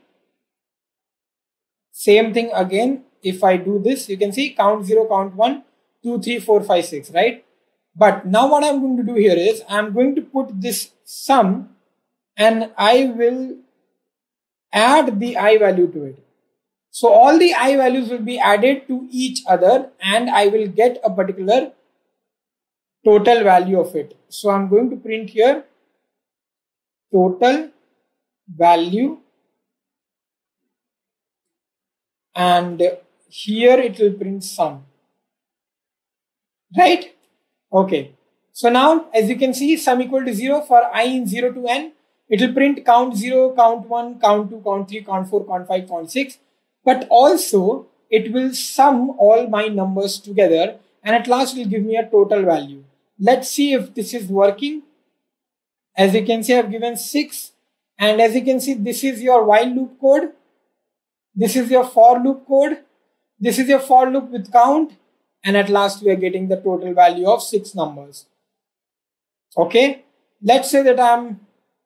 same thing again. If I do this, you can see count 0, count 1, 2, 3, 4, 5, 6, right? But now what I'm going to do here is I'm going to put this sum and I will add the I value to it. So all the I values will be added to each other and I will get a particular total value of it. So I'm going to print here total value, and here it will print sum, right? Okay. So now as you can see, sum equal to 0 for I in 0 to n. It will print count 0, count 1, count 2, count 3, count 4, count 5, count 6. But also it will sum all my numbers together and at last will give me a total value. Let's see if this is working. As you can see, I've given 6. And as you can see, this is your while loop code. This is your for loop code. This is your for loop with count, and at last we are getting the total value of 6 numbers. Okay, let's say that I'm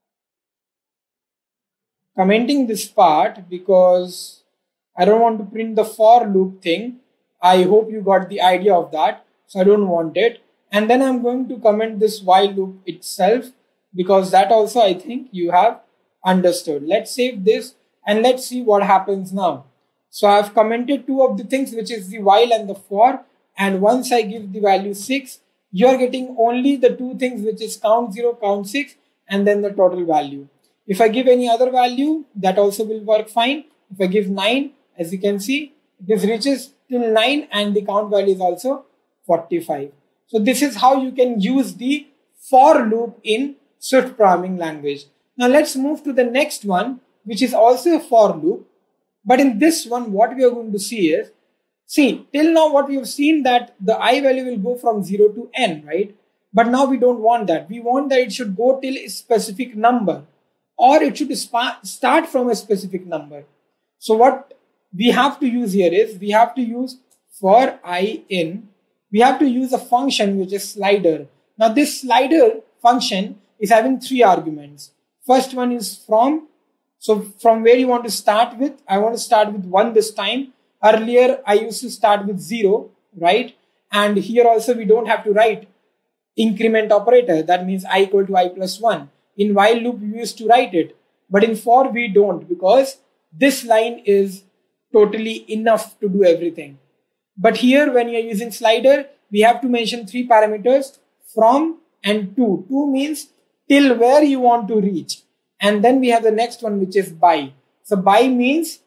commenting this part because I don't want to print the for loop thing. I hope you got the idea of that, so I don't want it. And then I'm going to comment this while loop itself because that also I think you have understood. Let's save this and let's see what happens now. So I've commented two of the things, which is the while and the for, and once I give the value 6, you're getting only the two things, which is count 0, count 6, and then the total value. If I give any other value, that also will work fine. If I give 9, as you can see, this reaches till 9 and the count value is also 45. So this is how you can use the for loop in Swift programming language. Now let's move to the next one, which is also a for loop. But in this one, what we are going to see is, see, till now what we have seen that the I value will go from 0 to n, right? But now we don't want that. We want that it should go till a specific number, or it should start from a specific number. So what we have to use here is, we have to use for I in, we have to use a function which is slider. Now this slider function is having 3 arguments. First one is from. So from where you want to start with, I want to start with 1 this time. Earlier I used to start with 0, right? And here also we don't have to write increment operator. That means I equal to I plus 1. In while loop we used to write it, but in for we don't, because this line is totally enough to do everything. But here when you are using slider, we have to mention 3 parameters, from and to. To means till where you want to reach. And then we have the next one, which is by. So by means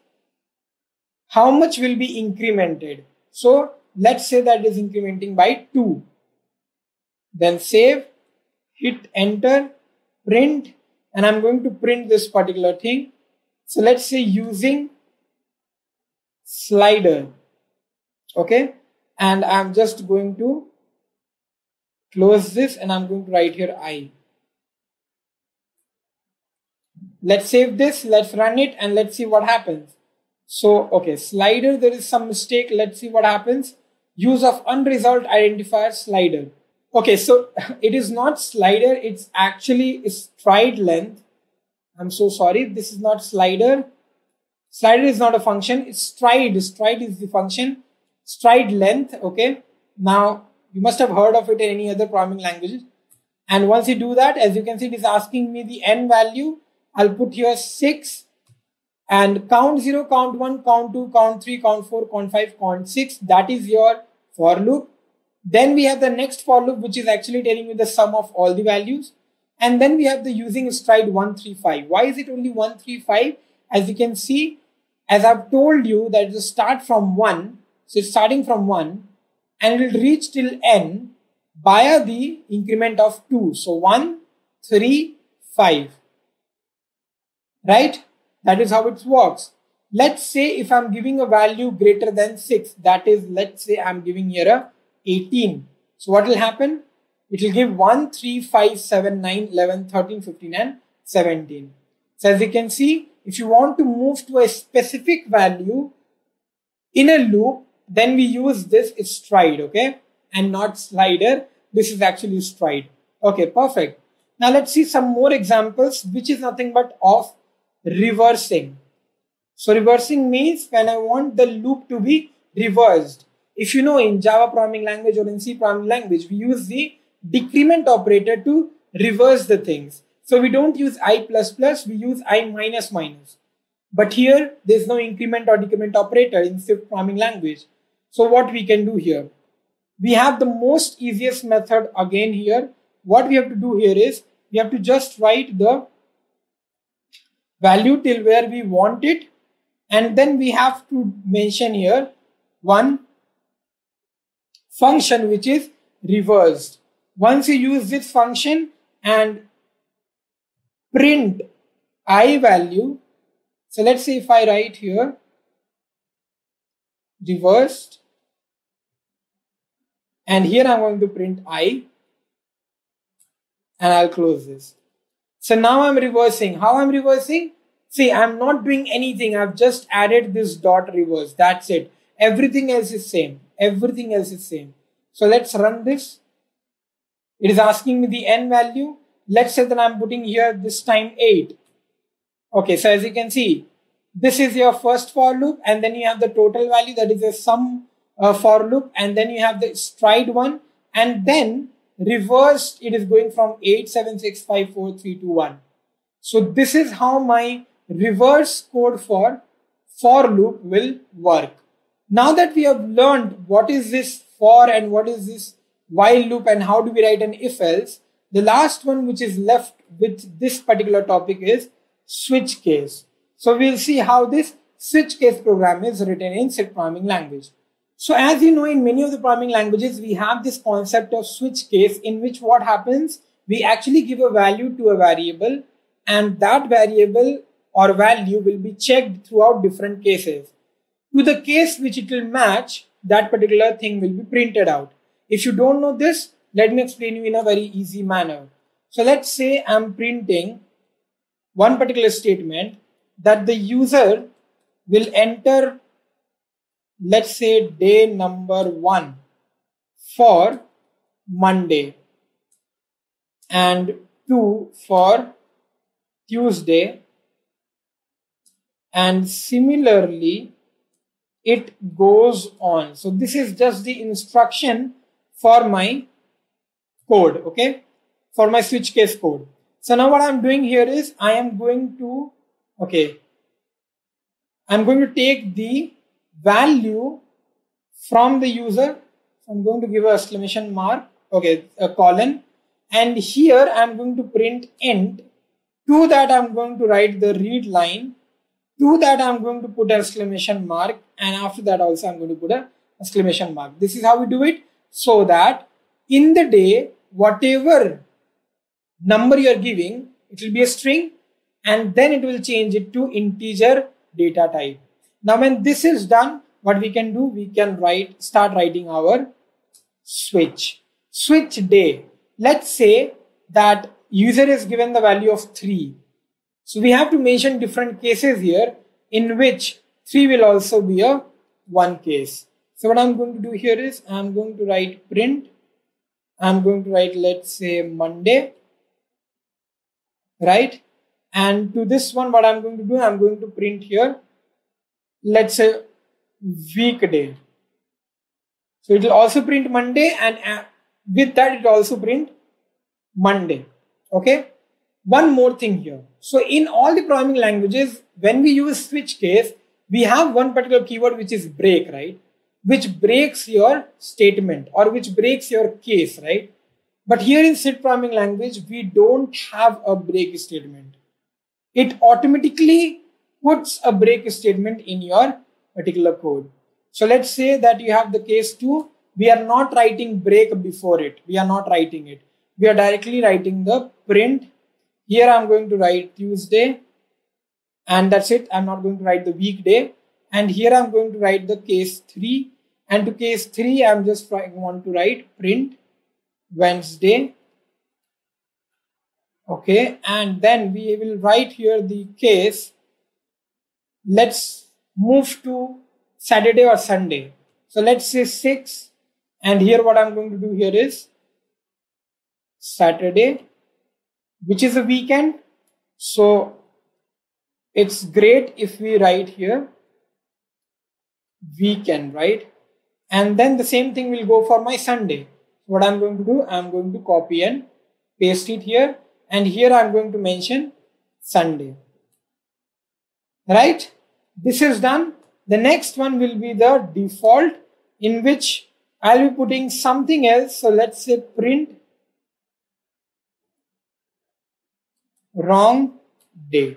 how much will be incremented. So let's say that is incrementing by 2. Then save, hit enter, print, and I'm going to print this particular thing. So let's say using slider. Okay, and I'm just going to close this and I'm going to write here I. Let's save this, let's run it, and let's see what happens. So, okay, slider, there is some mistake. Let's see what happens. Use of unresolved identifier slider. Okay, so it is not slider, it's actually stride length. I'm so sorry, this is not slider. Slider is not a function, it's stride. Stride is the function. Stride length, okay. Now, you must have heard of it in any other programming languages. And once you do that, as you can see, it is asking me the n value. I'll put here 6 and count 0, count 1, count 2, count 3, count 4, count 5, count 6. That is your for loop. Then we have the next for loop, which is actually telling you the sum of all the values. And then we have the using stride 135. Why is it only 135? As you can see, as I've told you, that it will start from 1. So it's starting from 1 and it will reach till n via the increment of 2. So 1, 3, 5. Right? That is how it works. Let's say if I'm giving a value greater than 6, that is, let's say I'm giving here a 18. So what will happen? It will give 1, 3, 5, 7, 9, 11, 13, 15 and 17. So as you can see, if you want to move to a specific value in a loop, then we use this stride, okay? And not slider. This is actually stride. Okay, perfect. Now let's see some more examples, which is nothing but of reversing. So reversing means when I want the loop to be reversed. If you know, in Java programming language or in C programming language, we use the decrement operator to reverse the things. So we don't use I++, we use I-. But here, there's no increment or decrement operator in Swift programming language. So what we can do here? We have the most easiest method again here. What we have to do here is, we have to just write the value till where we want it. And then we have to mention here one function which is reversed. Once you use this function and print I value, so let's say if I write here reversed, and here I'm going to print I, and I'll close this. So now I'm reversing. How I'm reversing? See, I'm not doing anything. I've just added this dot reverse. That's it. Everything else is same. Everything else is same. So let's run this. It is asking me the n value. Let's say that I'm putting here this time 8. Okay, so as you can see, this is your first for loop, and then you have the total value, that is a sum for loop, and then you have the stride one, and then reversed it is going from 8, 7, 6, 5, 4, 3, 2, 1. So this is how my reverse code for loop will work. Now that we have learned what is this for and what is this while loop and how do we write an if else, the last one which is left with this particular topic is switch case. So we'll see how this switch case program is written in C programming language. So as you know, in many of the programming languages, we have this concept of switch case, in which what happens, we actually give a value to a variable, and that variable or value will be checked throughout different cases. To the case which it will match, that particular thing will be printed out. If you don't know this, let me explain you in a very easy manner. So let's say I'm printing one particular statement that the user will enter, let's say, day number 1 for Monday and 2 for Tuesday, and similarly it goes on. So this is just the instruction for my code, okay, for my switch case code. So now what I'm doing here is I'm going to take the value from the user. So I'm going to give an exclamation mark, a colon, and here I'm going to print int. To that I'm going to write the read line. To that I'm going to put an exclamation mark, and after that also I'm going to put an exclamation mark. This is how we do it, so that in the day, whatever number you are giving, it will be a string, and then it will change it to integer data type. Now when this is done, what we can do, we can start writing our switch day. Let's say that user is given the value of 3. So we have to mention different cases here, in which 3 will also be a one case. So what I'm going to do here is I'm going to write print. I'm going to write, let's say, Monday, right? And to this one, what I'm going to do, I'm going to print here, let's say, weekday. So it will also print Monday, and with that it will also print Monday. Okay. One more thing here. So in all the programming languages, when we use switch case, we have one particular keyword which is break, right? Which breaks your statement or which breaks your case, right? But here in C programming language, we don't have a break statement. It automatically puts a break statement in your particular code. So let's say that you have the case 2. We are not writing break before it. We are not writing it. We are directly writing the print. Here I'm going to write Tuesday, and that's it. I'm not going to write the weekday. And here I'm going to write the case 3. And to case 3, I'm just want to write print Wednesday. Okay. And then we will write here the case. Let's move to Saturday or Sunday. So let's say 6. And here what I'm going to do here is Saturday, which is a weekend. So it's great if we write here weekend, right? And then the same thing will go for my Sunday. What I'm going to do, I'm going to copy and paste it here, and here I'm going to mention Sunday, right? This is done. The next one will be the default, in which I'll be putting something else. So let's say print wrong day,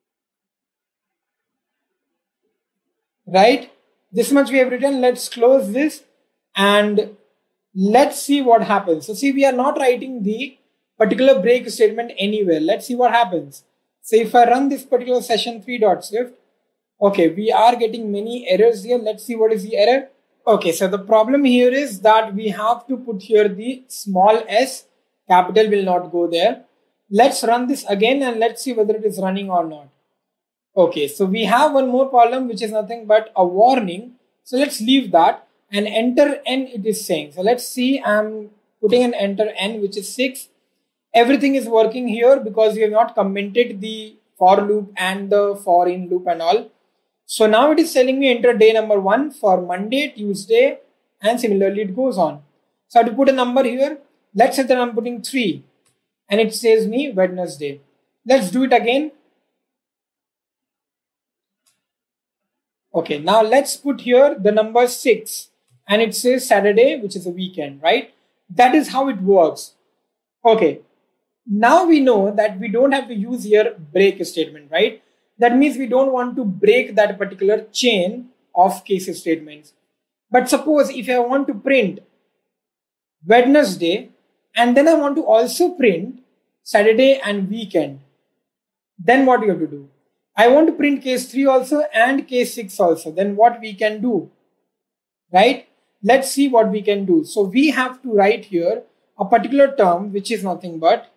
right? This much we have written. Let's close this and let's see what happens. So see, we are not writing the particular break statement anywhere. Let's see what happens. So if I run this particular session 3.swift, okay, we are getting many errors here. Let's see what is the error. Okay, so the problem here is that we have to put here the small s, capital will not go there. Let's run this again and let's see whether it is running or not. Okay, so we have one more problem, which is nothing but a warning, So let's leave that and enter n it is saying. So let's see, I'm putting an enter n which is 6. Everything is working here because we have not commented the for loop and the for in loop and all. So now it is telling me enter day number 1 for Monday, Tuesday, and similarly it goes on. So I have to put a number here. Let's say that I'm putting 3 and it says me Wednesday. Let's do it again. Okay, now let's put here the number 6 and it says Saturday, which is a weekend, right? That is how it works. Okay, now we know that we don't have to use here break statement, right? That means we don't want to break that particular chain of case statements. But suppose if I want to print Wednesday and then I want to also print Saturday and weekend, then what do you have to do? I want to print case 3 also and case 6 also. Then what we can do, right? Let's see what we can do. So we have to write here a particular term which is nothing but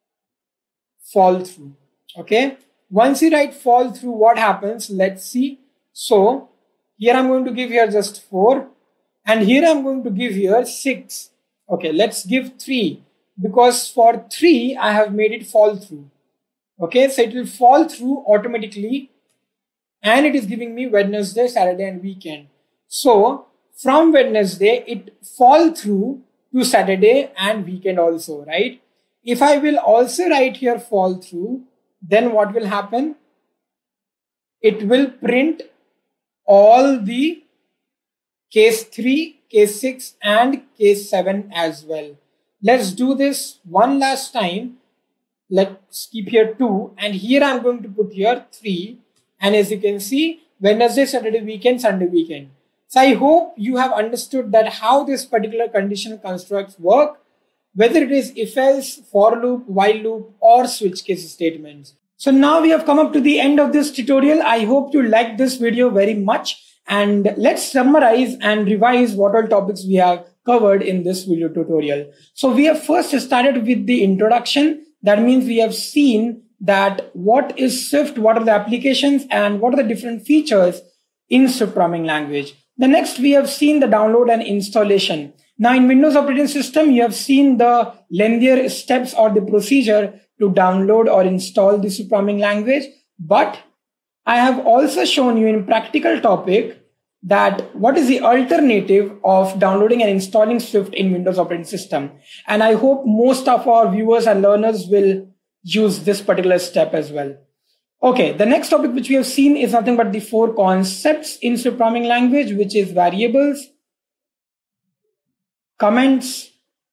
fall through. Okay. Once you write fall through, what happens? Let's see. So here I'm going to give here just 4 and here I'm going to give here 6. Okay, let's give 3 because for 3 I have made it fall through. Okay, so it will fall through automatically and it is giving me Wednesday, Saturday and weekend. So from Wednesday it fall through to Saturday and weekend also, right? If I will also write here fall through, then what will happen? It will print all the case 3, case 6 and case 7 as well. Let's do this one last time. Let's keep here 2 and here I'm going to put here 3 and as you can see Wednesday, Saturday, weekend, Sunday, weekend. So I hope you have understood that how this particular conditional constructs work, whether it is if else, for loop, while loop or switch case statements. So now we have come up to the end of this tutorial. I hope you liked this video very much and let's summarize and revise what all topics we have covered in this video tutorial. So we have first started with the introduction. That means we have seen that what is Swift, what are the applications and what are the different features in Swift programming language. The next we have seen the download and installation. Now in Windows operating system, you have seen the lengthier steps or the procedure to download or install the Swift programming language. But I have also shown you in practical topic that what is the alternative of downloading and installing Swift in Windows operating system. And I hope most of our viewers and learners will use this particular step as well. Okay, the next topic which we have seen is nothing but the 4 concepts in Swift programming language, which is variables, comments,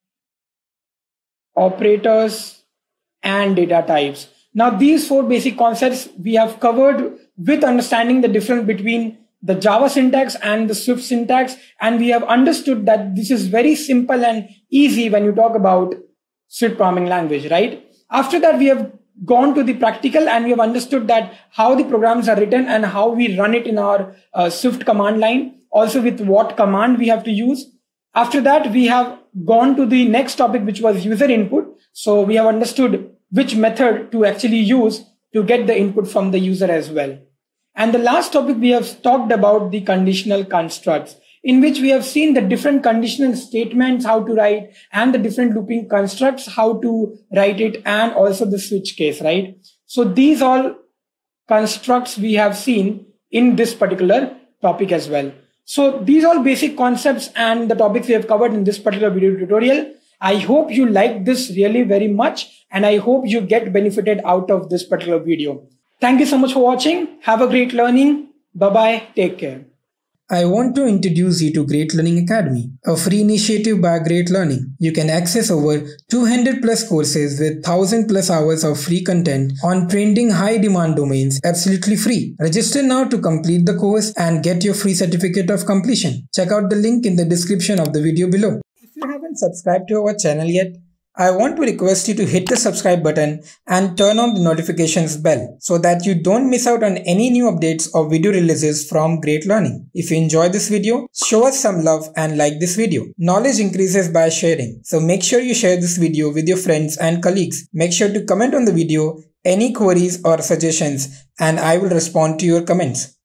operators, and data types. Now these 4 basic concepts we have covered with understanding the difference between the Java syntax and the Swift syntax, and we have understood that this is very simple and easy when you talk about Swift programming language, right? After that, we have gone to the practical and we have understood that how the programs are written and how we run it in our Swift command line, also with what command we have to use. After that, we have gone to the next topic, which was user input. So we have understood which method to actually use to get the input from the user as well. And the last topic we have talked about the conditional constructs, in which we have seen the different conditional statements, how to write, and the different looping constructs, how to write it, and also the switch case, right? So these all constructs we have seen in this particular topic as well. So these all basic concepts and the topics we have covered in this particular video tutorial. I hope you like this really very much, and I hope you get benefited out of this particular video. Thank you so much for watching. Have a great learning. Bye-bye. Take care. I want to introduce you to Great Learning Academy, a free initiative by Great Learning. You can access over 200 plus courses with 1000 plus hours of free content on trending high demand domains absolutely free. Register now to complete the course and get your free certificate of completion. Check out the link in the description of the video below. If you haven't subscribed to our channel yet, I want to request you to hit the subscribe button and turn on the notifications bell so that you don't miss out on any new updates or video releases from Great Learning. If you enjoyed this video, show us some love and like this video. Knowledge increases by sharing, so make sure you share this video with your friends and colleagues. Make sure to comment on the video any queries or suggestions, and I will respond to your comments.